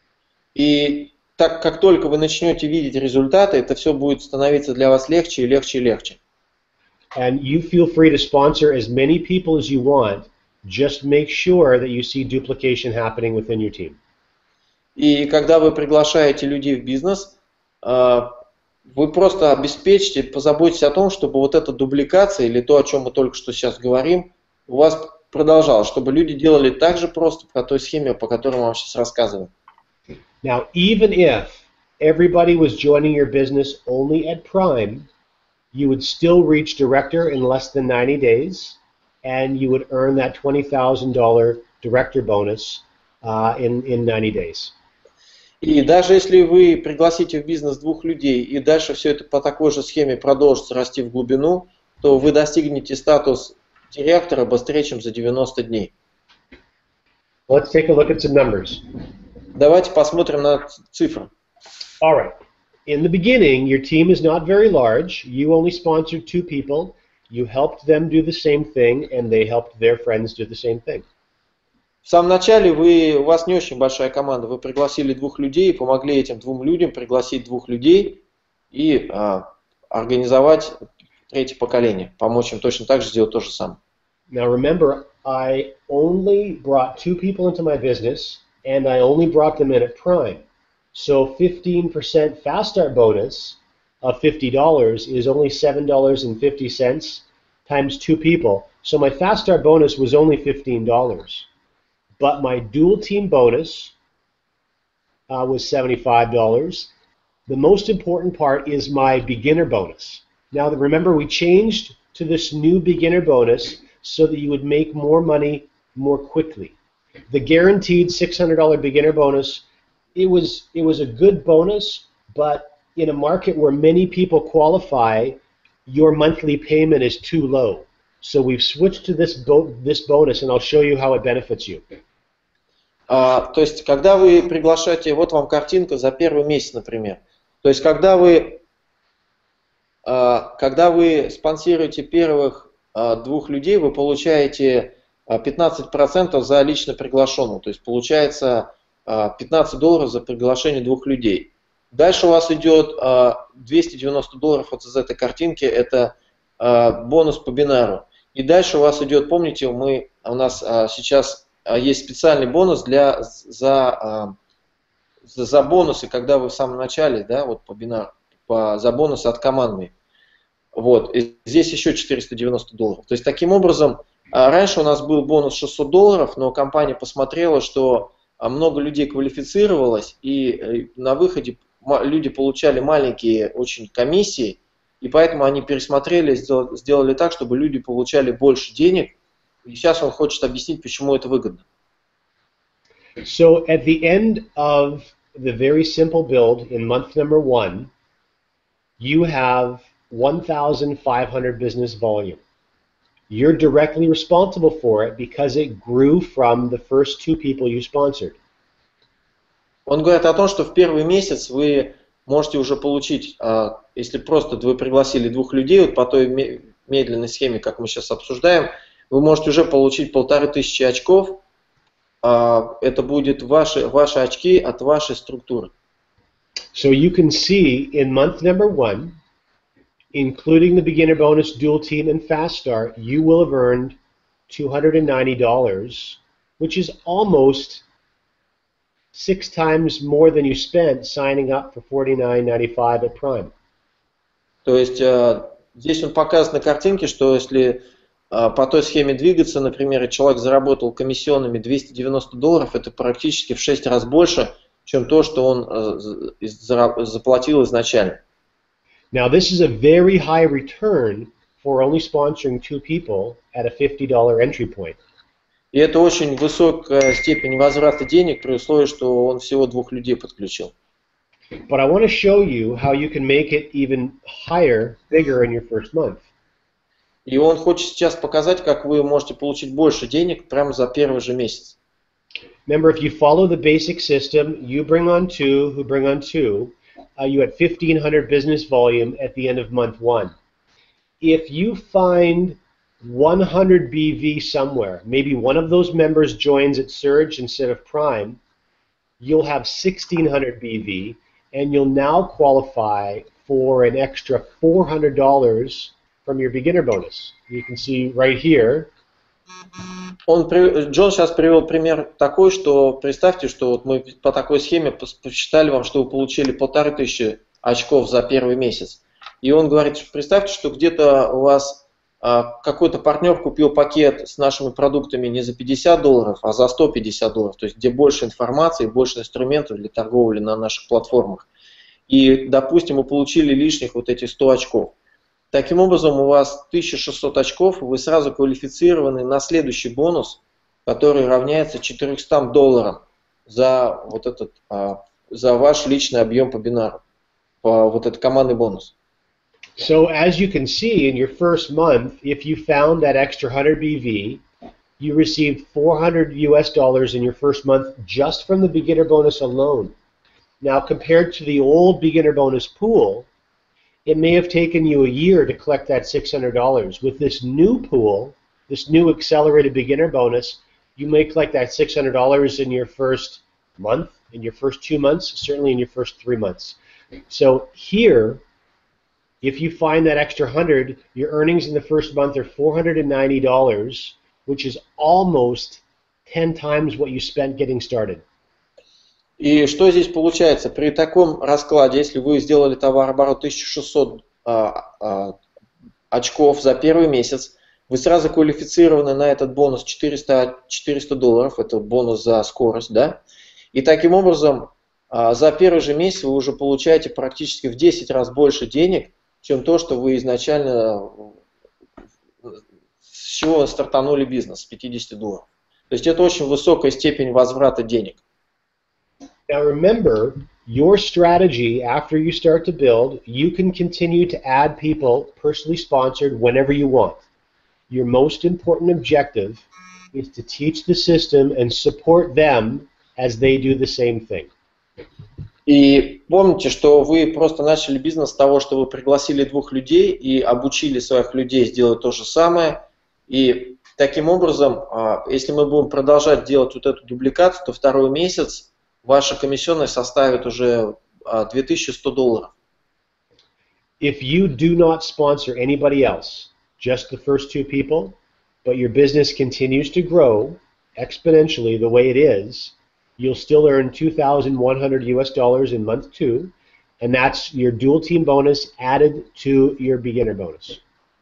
И так как только вы начнете видеть результаты, это все будет становиться для вас легче и легче и легче. And you feel free to sponsor as many people as you want. Just make sure that you see duplication happening within your team. И когда вы приглашаете людей в бизнес, вы просто обеспечьте, позаботьтесь о том, чтобы вот эта дубликация или то, о чем мы только что сейчас говорим, у вас продолжалось, чтобы люди делали так же просто по той схеме, по которой мы вам сейчас рассказываем. Now, even if everybody was joining your business only at Prime, you would still reach director in less than 90 days, and you would earn that $20,000 director bonus in 90 days. И даже если вы пригласите в бизнес 2 людей, и дальше все это по такой же схеме продолжится расти в глубину, то вы достигнете статус директора быстрее, чем за 90 дней. Let's take a look at some numbers. Давайте посмотрим на цифры. All right. In the beginning, your team is not very large. You only sponsored 2 people. You helped them do the same thing, and they helped their friends do the same thing. В самом начале у вас не очень большая команда. Вы пригласили 2 людей, помогли этим 2 людям пригласить 2 людей и организовать 3-е поколение. Помочь им точно так же сделать то же самое. Now remember, I only brought 2 people into my business, and I only brought them in at Prime. So 15% fast start bonus of $50 is only $7.50 times 2 people. So my fast start bonus was only $15. But my dual team bonus was $75. The most important part is my beginner bonus. Now remember, we changed to this new beginner bonus so that you would make more money more quickly. The guaranteed $600 beginner bonus, it was a good bonus, but in a market where many people qualify, your monthly payment is too low. So we've switched to this bonus, and I'll show you how it benefits you. То есть, когда вы приглашаете, вот вам картинка за первый месяц, например. То есть, когда вы спонсируете первых 2 людей, вы получаете 15% за лично приглашенного. То есть, получается $15 за приглашение 2 людей. Дальше у вас идет $290 вот из этой картинки, это бонус по бинару. И дальше у вас идет, помните, у нас сейчас есть специальный бонус за бонусы, когда вы в самом начале, да, вот по бинару, за бонусы от командной. Вот, и здесь еще $490. То есть таким образом, раньше у нас был бонус $600, но компания посмотрела, что много людей квалифицировалось, и на выходе люди получали маленькие очень комиссии, и поэтому они пересмотрели, сделали так, чтобы люди получали больше денег. И сейчас он хочет объяснить, почему это выгодно. So at the end of the very simple build in month number 1, you have 1,500 business volume. You're directly responsible for it because it grew from the first 2 people you sponsored. Он говорит о том, что в первый месяц вы можете уже получить, если просто вы пригласили 2 людей, вот по той медленной схеме, как мы сейчас обсуждаем, вы можете уже получить 1500 очков. Это будет ваши очки от вашей структуры. So you can see in month number 1, including the beginner bonus, dual team, and fast start, you will have earned $290, which is almost 6 times more than you spent signing up for $49.95 at Prime. То есть здесь он показывает на картинке, что если по той схеме двигаться, например, человек заработал комиссионными $290, это практически в 6 раз больше, чем то, что он заплатил изначально. Now this is a very high return for only sponsoring 2 people at a $50 entry point. И это очень высокая степень возврата денег при условии, что он всего 2 людей подключил. But I want to show you how you can make it even higher, bigger in your first month. И он хочет сейчас показать, как вы можете получить больше денег прямо за первый же месяц. Remember, if you follow the basic system, you bring on 2, who bring on 2, you had 1,500 business volume at the end of month 1. If you find 100 BV somewhere, maybe one of those members joins at Surge instead of Prime, you'll have 1,600 BV, and you'll now qualify for an extra $400 from your beginner bonus. You can see right here. Джон сейчас привел пример такой, что представьте, что вот мы по такой схеме посчитали вам, что вы получили 1500 очков за первый месяц. И он говорит, представьте, что где-то у вас какой-то партнер купил пакет с нашими продуктами не за $50, а за $150, то есть где больше информации, больше инструментов для торговли на наших платформах. И, допустим, вы получили лишних вот эти 100 очков. Таким образом, у вас 1600 очков, вы сразу квалифицированы на следующий бонус, который равняется $400 за вот этот, за ваш личный объем по бинару, по вот этот командный бонус. So as you can see, in your first month, if you found that extra 100 BV, you received $400 in your first month just from the beginner bonus alone. Now, compared to the old beginner bonus pool, it may have taken you a year to collect that $600. With this new pool, this new accelerated beginner bonus, you may collect that $600 in your first month, in your first 2 months, certainly in your first 3 months. So here, if you find that extra 100, your earnings in the first month are $490, which is almost 10 times what you spent getting started. И что здесь получается? При таком раскладе, если вы сделали товарооборот 1600 очков за первый месяц, вы сразу квалифицированы на этот бонус $400, это бонус за скорость, да? И таким образом за первый же месяц вы уже получаете практически в 10 раз больше денег, чем то, что вы изначально, с чего стартанули бизнес, с $50. То есть это очень высокая степень возврата денег. Now remember, your strategy after you start to build, you can continue to add people personally sponsored whenever you want. Your most important objective is to teach the system and support them as they do the same thing. И помните, что вы просто начали бизнес с того, что вы пригласили 2 людей и обучили своих людей сделать то же самое. И таким образом, если мы будем продолжать делать вот эту дубликацию, то второй месяц ваша комиссионная составит уже $2100. If you do not sponsor anybody else, just the first 2 people, but your business continues to grow exponentially the way it is, you'll still earn $2,100 in month 2, and that's your dual team bonus added to your beginner bonus.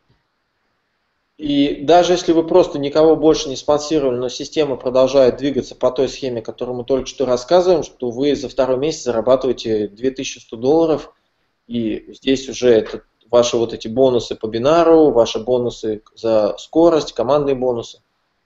И даже если вы просто никого больше не спонсировали, но система продолжает двигаться по той схеме, которую мы только что рассказываем, что вы за второй месяц зарабатываете $2100, и здесь уже это ваши вот эти бонусы по бинару, ваши бонусы за скорость, командные бонусы.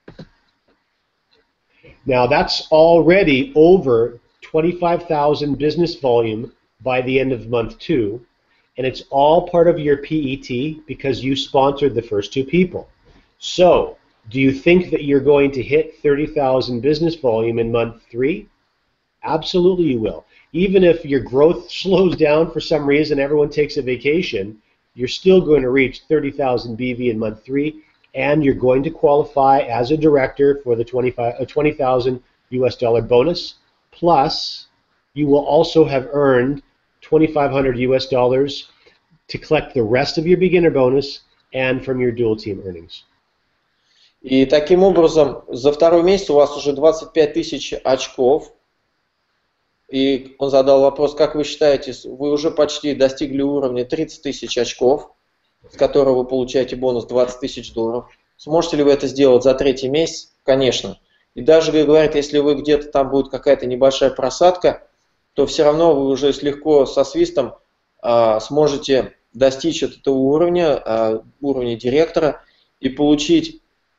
Now that's already over 25,000 business volume by the end of month 2, and it's all part of your PET because you sponsored the first two people. So, do you think that you're going to hit 30,000 business volume in month 3? Absolutely you will. Even if your growth slows down for some reason, everyone takes a vacation, you're still going to reach 30,000 BV in month 3, and you're going to qualify as a director for the 20,000 US dollar bonus. Plus, you will also have earned 2,500 US dollars to collect the rest of your beginner bonus and from your dual team earnings. И таким образом, за второй месяц у вас уже 25 тысяч очков. И он задал вопрос, как вы считаете, вы уже почти достигли уровня 30 тысяч очков, с которого вы получаете бонус 20 тысяч долларов. Сможете ли вы это сделать за третий месяц? Конечно. И даже, говорит, если вы где-то там будет какая-то небольшая просадка, то все равно вы уже легко со свистом сможете достичь этого уровня, уровня директора, и получить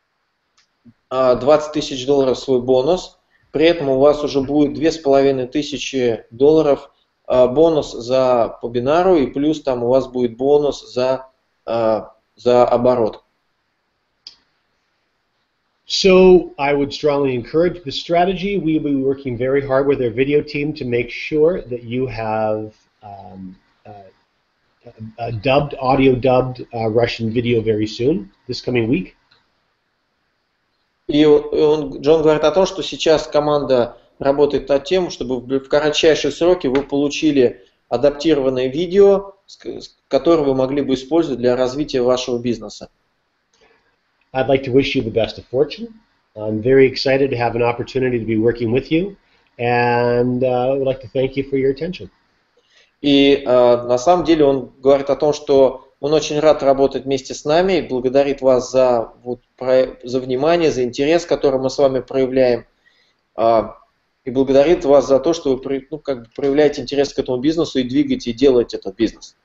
20 тысяч долларов свой бонус. При этом у вас уже будет 2500 долларов бонус за по бинару, и плюс там у вас будет бонус за оборот. So I would strongly encourage the strategy. We will be working very hard with our video team to make sure that you have audio dubbed Russian video very soon, this coming week. И Джон говорит о том, что сейчас команда работает над тем, чтобы в кратчайшие сроки вы получили адаптированное видео, которое вы могли бы использовать для развития вашего бизнеса. I'd like to wish you the best of fortune. I'm very excited to have an opportunity to be working with you, and I would like to thank you for your attention. И на самом деле он говорит о том, что он очень рад работать вместе с нами и благодарит вас за внимание, за интерес, который мы с вами проявляем, и благодарит вас за то, что вы проявляете интерес к этому бизнесу и двигаете и делаете этот бизнес.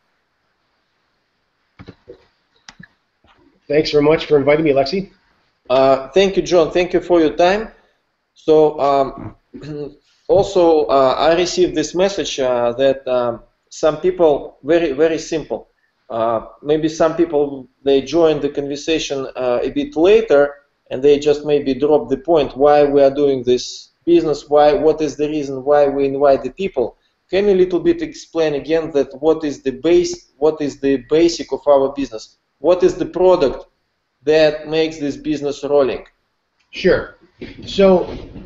Thanks very much for inviting me, Alexei. Thank you, John. Thank you for your time. So also I received this message that some people, very simple. Maybe some people, they join the conversation a bit later and they just maybe drop the point why we are doing this business, what is the reason why we invite the people. Can you a little bit explain again that what is the basic of our business? What is the product that makes this business rolling? Sure. So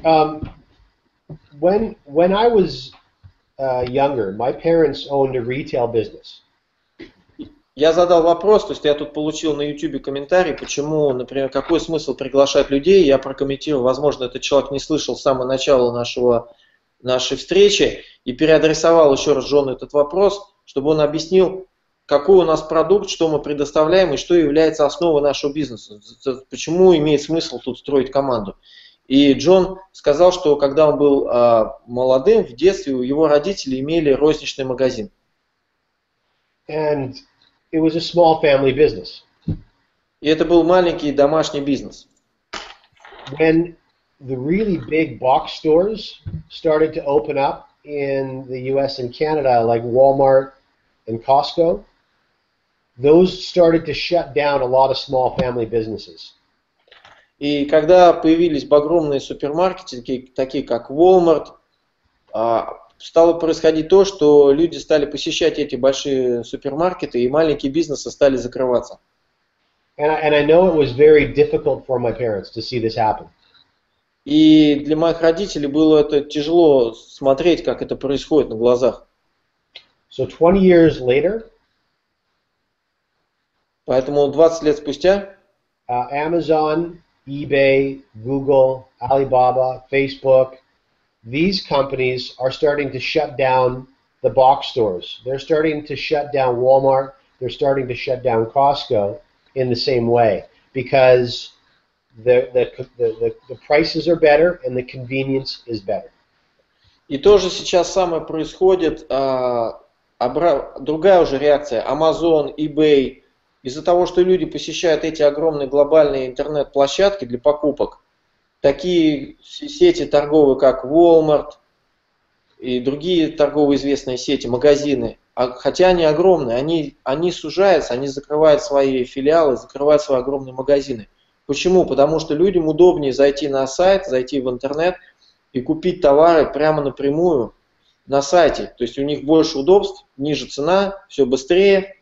when I was younger, my parents owned a retail business. Я задал вопрос, то есть я тут получил на YouTube комментарий, почему, например, какой смысл приглашать людей, я прокомментировал, возможно, этот человек не слышал с самого начала нашей встречи, и переадресовал еще раз Джону этот вопрос, чтобы он объяснил, какой у нас продукт, что мы предоставляем и что является основой нашего бизнеса, почему имеет смысл тут строить команду. И Джон сказал, что когда он был молодым, в детстве его родители имели розничный магазин. And it was a small family business. И это был маленький домашний бизнес. When the really big box stores started to open up in the US and Canada, like Walmart and Costco, those started to shut down a lot of small family businesses. И когда появились огромные супермаркеты, такие как Walmart, стало происходить то, что люди стали посещать эти большие супермаркеты, и маленькие бизнесы стали закрываться. And I know it was very difficult for my parents to see this happen. И для моих родителей было это тяжело смотреть, как это происходит на глазах. So 20 years later, поэтому 20 лет спустя Amazon, eBay, Google, Alibaba, Facebook, these companies are starting to shut down the box stores. They're starting to shut down Walmart. They're starting to shut down Costco in the same way because the prices are better and the convenience is better. И тоже сейчас самое происходит, другая уже реакция. Amazon, eBay. Из-за того, что люди посещают эти огромные глобальные интернет-площадки для покупок, такие сети торговые, как Walmart и другие торговые известные сети, магазины, хотя они огромные, они сужаются, они закрывают свои филиалы, закрывают свои огромные магазины. Почему? Потому что людям удобнее зайти на сайт, зайти в интернет и купить товары прямо напрямую на сайте. То есть у них больше удобств, ниже цена, все быстрее.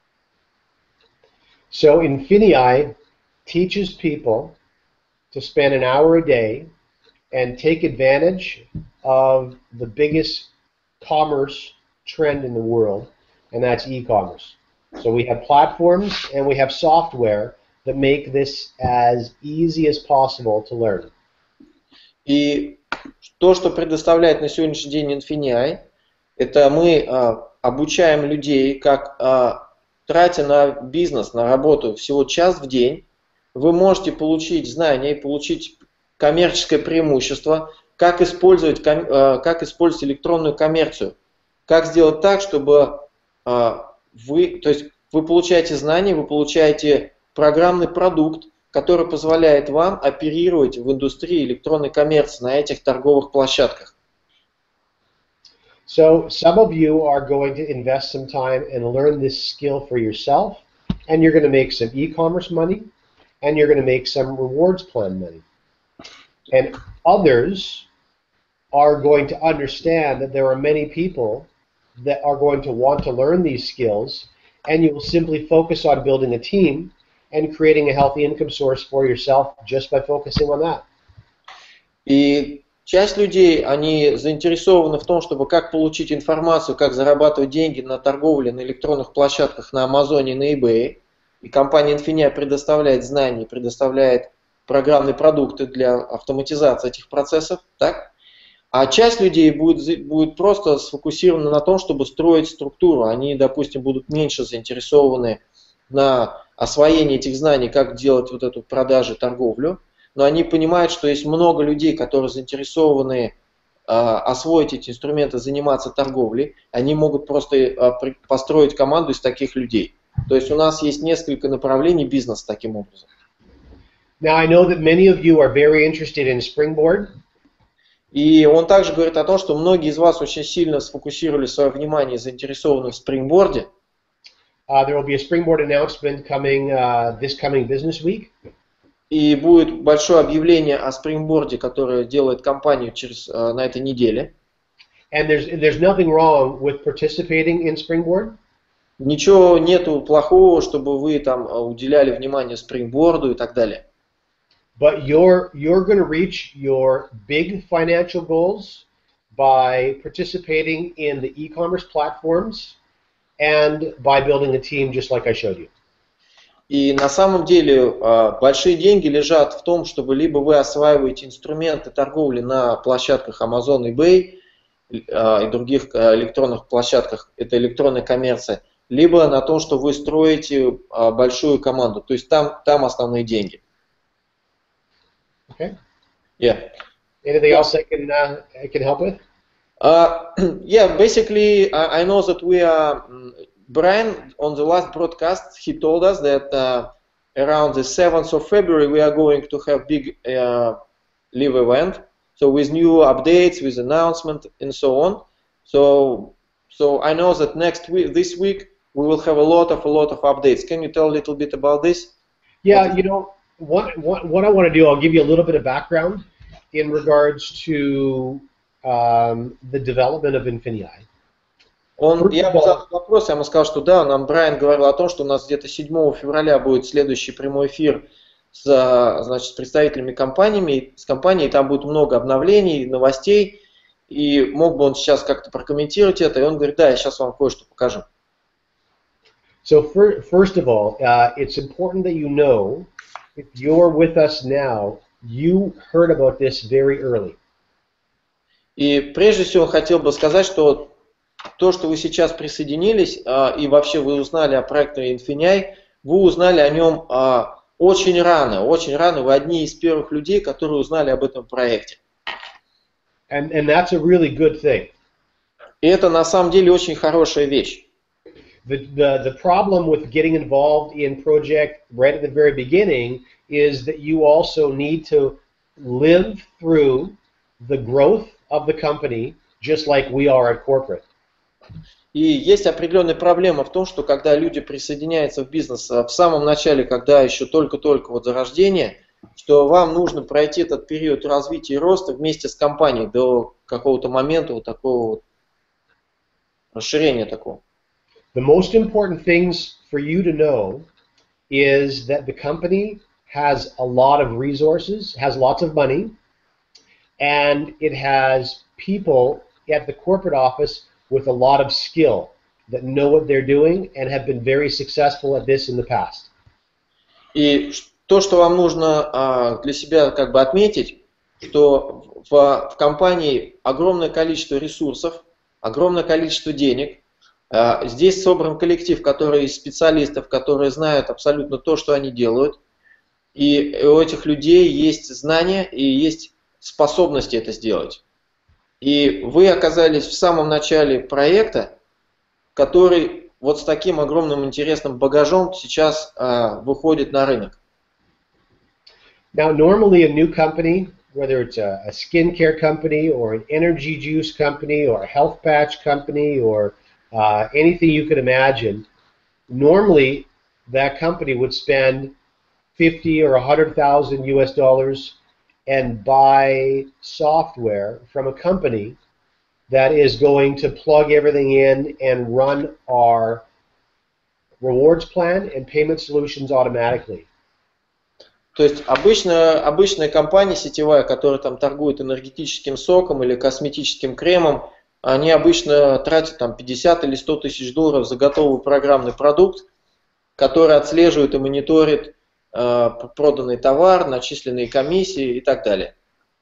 So Infinii teaches people to spend an hour a day and take advantage of the biggest commerce trend in the world, and that's e-commerce. So we have platforms and we have software that make this as easy as possible to learn. И то, что предоставляет на сегодняшний день Infinii, это мы обучаем людей, как тратя на бизнес, на работу всего час в день, вы можете получить знания и получить коммерческое преимущество, как использовать электронную коммерцию, как сделать так, чтобы то есть вы получаете знания, вы получаете программный продукт, который позволяет вам оперировать в индустрии электронной коммерции на этих торговых площадках. So some of you are going to invest some time and learn this skill for yourself, and you're going to make some e-commerce money, and you're going to make some rewards plan money. And others are going to understand that there are many people that are going to want to learn these skills, and you will simply focus on building a team and creating a healthy income source for yourself just by focusing on that. И часть людей, они заинтересованы в том, чтобы как получить информацию, как зарабатывать деньги на торговле на электронных площадках на Амазоне, на eBay. И компания Infinii предоставляет знания, предоставляет программные продукты для автоматизации этих процессов. Так? А часть людей будет просто сфокусирована на том, чтобы строить структуру. Они, допустим, будут меньше заинтересованы на освоении этих знаний, как делать вот эту продажу, торговлю. Но они понимают, что есть много людей, которые заинтересованы освоить эти инструменты, заниматься торговлей. Они могут просто построить команду из таких людей. То есть у нас есть несколько направлений бизнеса таким образом. Now I know that many of you are very interested in Springboard. И он также говорит о том, что многие из вас очень сильно сфокусировали свое внимание и заинтересованы в спрингборде. There will be a Springboard announcement coming this coming business week. И будет большое объявление о спрингборде, которое делает компания на этой неделе. And there's nothing wrong with participating in Springboard. Ничего нету плохого, чтобы вы там уделяли внимание спрингборду и так далее. But you're going to reach your big financial goals by participating in the e-commerce platforms and by building a team just like I showed you. И на самом деле большие деньги лежат в том, чтобы либо вы осваиваете инструменты торговли на площадках Amazon, eBay и других электронных площадках, это электронная коммерция, либо на том, что вы строите большую команду. То есть там основные деньги. Okay. Yeah. Anything else I can help with? Yeah, basically, I know that we are, Brian, on the last broadcast, he told us that around the 7th of February, we are going to have big live event, so with new updates, with announcement, and so on. So I know that this week, we will have a lot of updates. Can you tell a little bit about this? Yeah, you know, what I want to do, I'll give you a little bit of background in regards to the development of Infinii. Я ему задал вопрос, я ему сказал, что да, нам Брайан говорил о том, что у нас где-то 7 февраля будет следующий прямой эфир с представителями с компанией, там будет много обновлений, новостей, и мог бы он сейчас как-то прокомментировать это, и он говорит, да, я сейчас вам кое-что покажу. So first of all, it's important that you know, if you're with us now, you heard about this very early. И прежде всего хотел бы сказать, что то, что вы сейчас присоединились, и вообще вы узнали о проекте Infinii, вы узнали о нем очень рано, вы одни из первых людей, которые узнали об этом проекте. And that's a really good thing. И это на самом деле очень хорошая вещь. The problem with getting involved in project right at the very beginning is that you also need to live through the growth of the company just like we are at corporate. И есть определенная проблема в том, что когда люди присоединяются в бизнес в самом начале, когда еще только-только вот зарождение, что вам нужно пройти этот период развития и роста вместе с компанией до какого-то момента вот такого вот расширения такого. The most important things for you to know is that the company has a lot of resources, has lots of money, and it has people at the corporate office with a lot of skill that know what they're doing and have been very successful at this in the past. И то, что вам нужно для себя как бы отметить, что в компании огромное количество ресурсов, огромное количество денег. Здесь собран коллектив, который из специалистов, которые знают абсолютно то, что они делают. И у этих людей есть знания и есть способности это сделать. И вы оказались в самом начале проекта, который вот с таким огромным интересным багажом сейчас выходит на рынок. Now, normally a new company, whether it's a skincare company or an energy juice company or a health patch company or anything you could imagine, normally that company would spend 50 or 100,000 US dollars and buy software from a company that is going to plug everything in and run our rewards plan and payment solutions automatically. То есть обычная компания сетевая, которая там торгует энергетическим соком или косметическим кремом, они обычно тратят там 50 или 100 тысяч долларов за готовый программный продукт, который отслеживает и мониторит проданный товар, начисленные комиссии и так далее.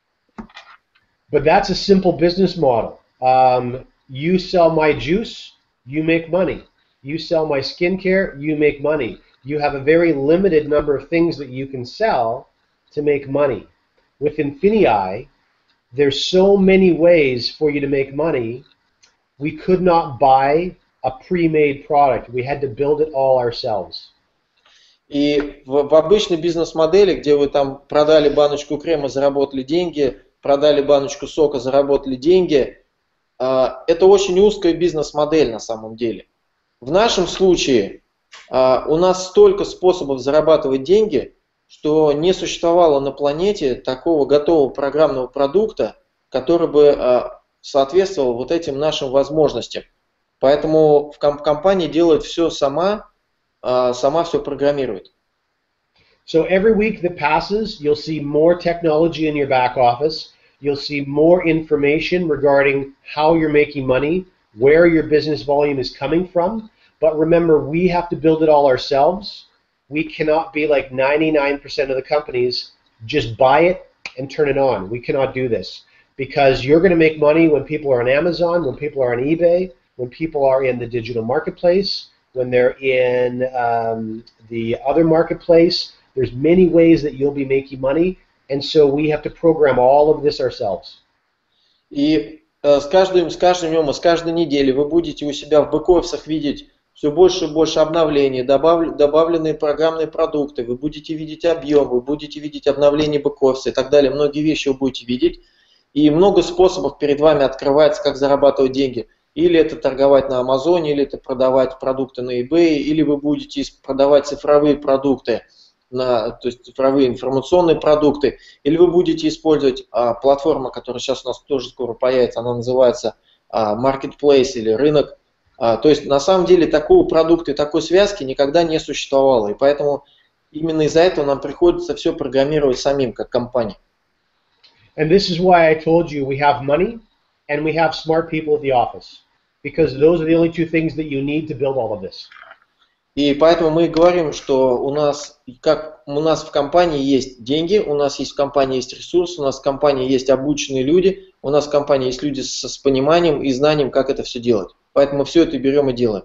But that's a simple business model. You sell my juice, you make money. You sell my skincare, you make money. You have a very limited number of things that you can sell to make money. With Infinii, there's so many ways for you to make money. We could not buy a pre-made product. We had to build it all ourselves. И в обычной бизнес-модели, где вы там продали баночку крема, заработали деньги, продали баночку сока, заработали деньги, это очень узкая бизнес-модель на самом деле. В нашем случае у нас столько способов зарабатывать деньги, что не существовало на планете такого готового программного продукта, который бы соответствовал вот этим нашим возможностям. Поэтому компания делает все сама все программирует. So every week that passes, you'll see more technology in your back office. You'll see more information regarding how you're making money, where your business volume is coming from. But remember, we have to build it all ourselves. We cannot be like 99% of the companies, just buy it and turn it on. We cannot do this because you're going to make money when people are on Amazon, when people are on eBay, when people are in the digital marketplace, when they're in the other marketplace. There's many ways that you'll be making money, and so we have to program all of this ourselves. И с каждым днем и с каждой недели вы будете у себя в бэк-офисах видеть все больше и больше обновлений, добавленные программные продукты, вы будете видеть объем, вы будете видеть обновление бэк-офиса и так далее. Многие вещи вы будете видеть, и много способов перед вами открывается, как зарабатывать деньги. Или это торговать на Амазоне, или это продавать продукты на eBay, или вы будете продавать цифровые продукты, то есть цифровые информационные продукты, или вы будете использовать платформу, которая сейчас у нас тоже скоро появится, она называется Marketplace или рынок. То есть на самом деле такого продукта и такой связки никогда не существовало, и поэтому именно из-за этого нам приходится все программировать самим, как компания. And this is why I told you we have money and we have smart people at the office, because those are the only two things that you need to build all of this. И поэтому мы говорим, что у нас в компании есть деньги, у нас есть в компании есть ресурсы, у нас в компании есть обученные люди, у нас в компании есть люди с пониманием и знанием, как это все делать. Поэтому все это берем и делаем.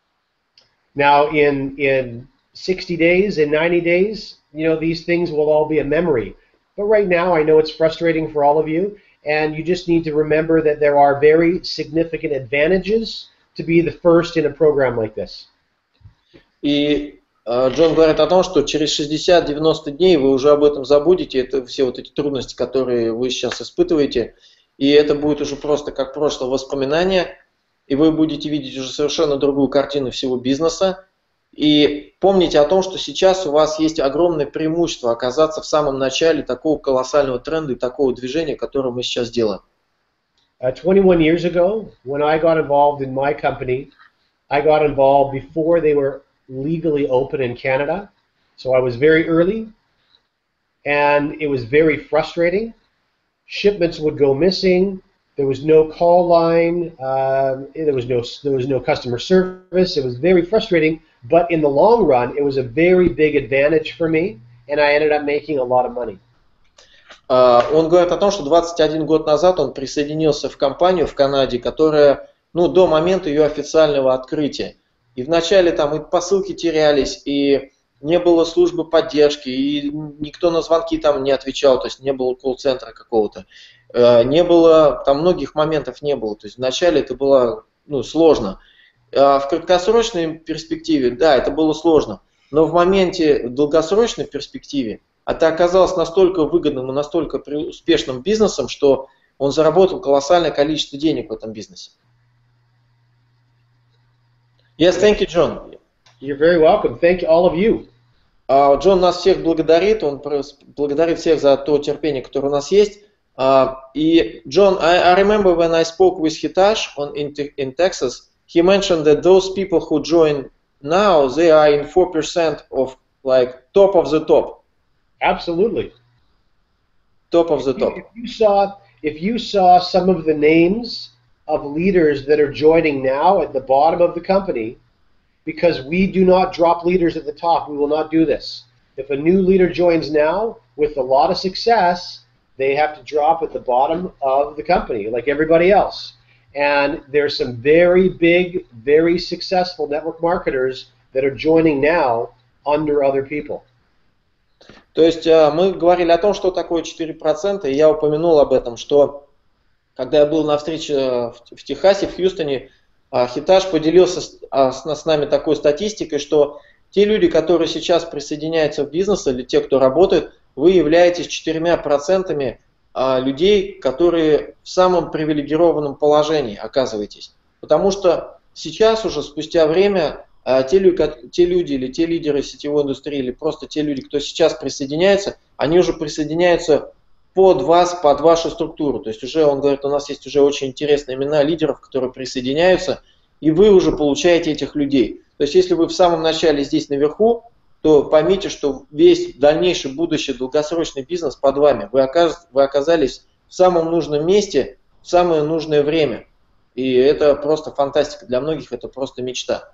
Now, in 60 days, in 90 days, you know, these things will all be a memory. But right now, I know it's frustrating for all of you, and you just need to remember that there are very significant advantages to be the first in a program like this. И Джон говорит о том, что через 60-90 дней вы уже об этом забудете, это все вот эти трудности, которые вы сейчас испытываете, и это будет уже просто как прошлое воспоминание. и вы будете видеть уже совершенно другую картину всего бизнеса. И помните о том, что сейчас у вас есть огромное преимущество оказаться в самом начале такого колоссального тренда и такого движения, которое мы сейчас делаем. 21 years ago, when I got involved in my company, I got involved before they were legally open in Canada. So I was very early, and it was very frustrating. Shipments would go missing. There was no call line. There was no customer service. It was very frustrating. But in the long run, it was a very big advantage for me, and I ended up making a lot of money. Он говорит о том, что 21 год назад он присоединился в компанию в Канаде, которая, до момента ее официального открытия. И вначале там и посылки терялись, и не было службы поддержки, и никто на звонки там не отвечал, то есть не было колл-центра какого-то. Не было, там многих моментов не было. То есть вначале это было сложно. В краткосрочной перспективе, да, это было сложно. Но в моменте, в долгосрочной перспективе, это оказалось настолько выгодным и настолько успешным бизнесом, что он заработал колоссальное количество денег в этом бизнесе. Yes, thank you, John. You're very welcome. Thank you, all of you. Джон нас всех благодарит, он благодарит всех за то терпение, которое у нас есть. И, John, I remember when I spoke with Hitesh in Texas, he mentioned that those people who join now, they are in 4% of top of the top. Absolutely. Top of the top. If you saw some of the names of leaders that are joining now at the bottom of the company, because we do not drop leaders at the top, we will not do this. If a new leader joins now with a lot of success, they have to drop at the bottom of the company, like everybody else. And there's some very big, very successful network marketers that are joining now under other people. То есть мы говорили о том, что такое 4%, и я упомянул об этом, что когда я был на встрече в Техасе, в Хьюстоне, Хиташ поделился с нами такой статистикой, что те люди, которые сейчас присоединяются в бизнес, или те, кто работает, вы являетесь 4% людей, которые в самом привилегированном положении оказываетесь. Потому что сейчас уже, спустя время, те люди или те лидеры сетевой индустрии, или просто те люди, кто сейчас присоединяется, они уже присоединяются под вас, под вашу структуру. То есть уже, он говорит, у нас есть уже очень интересные имена лидеров, которые присоединяются, и вы уже получаете этих людей. То есть если вы в самом начале здесь наверху, то поймите, что весь дальнейший будущий долгосрочный бизнес под вами. Вы оказались в самом нужном месте, в самое нужное время. И это просто фантастика. Для многих это просто мечта.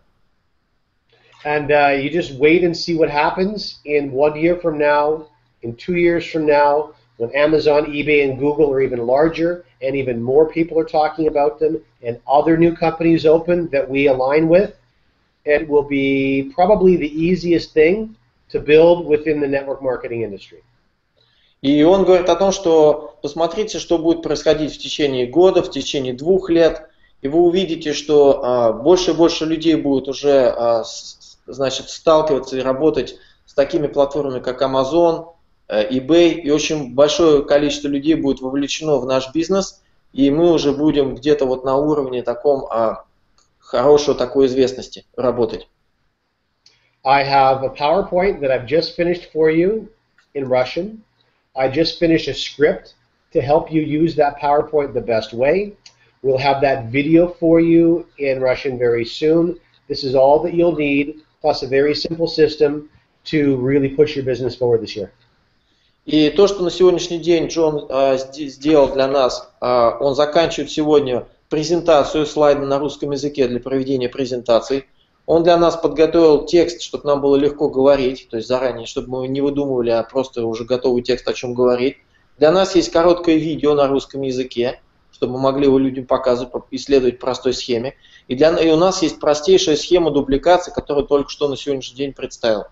And you just wait and see what happens in 1 year from now, in 2 years from now, when Amazon, eBay, and Google are even larger, and even more people are talking about them, and other new companies open that we align with. It will be probably the easiest thing to build within the network marketing industry. И он говорит о том, что посмотрите, что будет происходить в течение года, в течение 2 лет, и вы увидите, что больше и больше людей будут уже сталкиваться и работать с такими платформами, как Amazon, eBay, и очень большое количество людей будет вовлечено в наш бизнес, и мы уже будем где-то вот на уровне таком хорошей такой известности работать. I have a PowerPoint that I've just finished for you in Russian. I just finished a script to help you use that PowerPoint the best way. We'll have that video for you in Russian very soon. This is all that you'll need, plus a very simple system to really push your business forward this year. И то, что на сегодняшний день Джон сделал для нас, он заканчивает сегодня презентацию, слайды на русском языке для проведения презентаций. Он для нас подготовил текст, чтобы нам было легко говорить, то есть заранее, чтобы мы не выдумывали, а просто уже готовый текст, о чем говорить. Для нас есть короткое видео на русском языке, чтобы мы могли его людям показывать, исследовать простой схеме. И у нас есть простейшая схема дубликации, которую только что на сегодняшний день представил.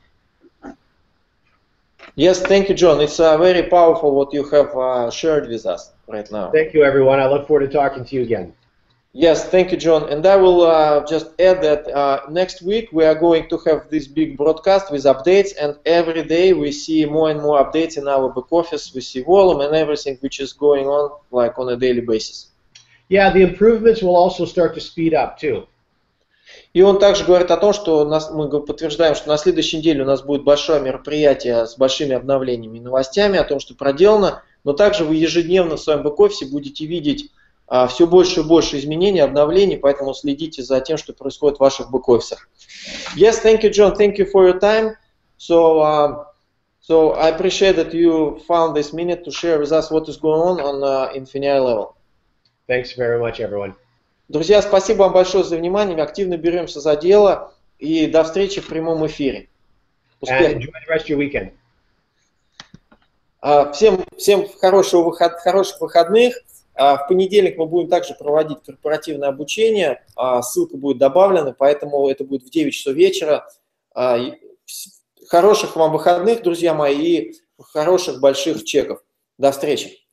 Yes, thank you, John. It's very powerful what you have shared with us right now. Thank you, everyone. I look forward to talking to you again. Yes, thank you, John. And I will just add that next week we are going to have this big broadcast with updates, and every day we see more and more updates in our back office. We see volume and everything which is going on like on a daily basis. Yeah, the improvements will also start to speed up too. И он также говорит о том, что мы подтверждаем, что на следующей неделе у нас будет большое мероприятие с большими обновлениями и новостями о том, что проделано, но также вы ежедневно в своем бэк-офисе будете видеть все больше и больше изменений, обновлений, поэтому следите за тем, что происходит в ваших бэк-офисах. Yes, thank you, John. Thank you for your time. So I appreciate that you found this minute to share with us what is going on Infinity level. Thanks very much, everyone. Друзья, спасибо вам большое за внимание. Мы активно беремся за дело. И до встречи в прямом эфире. And enjoy the rest of your weekend. Всем хороших выходных. В понедельник мы будем также проводить корпоративное обучение. Ссылка будет добавлена, поэтому это будет в 9 часов вечера. Хороших вам выходных, друзья мои, и хороших больших чеков. До встречи.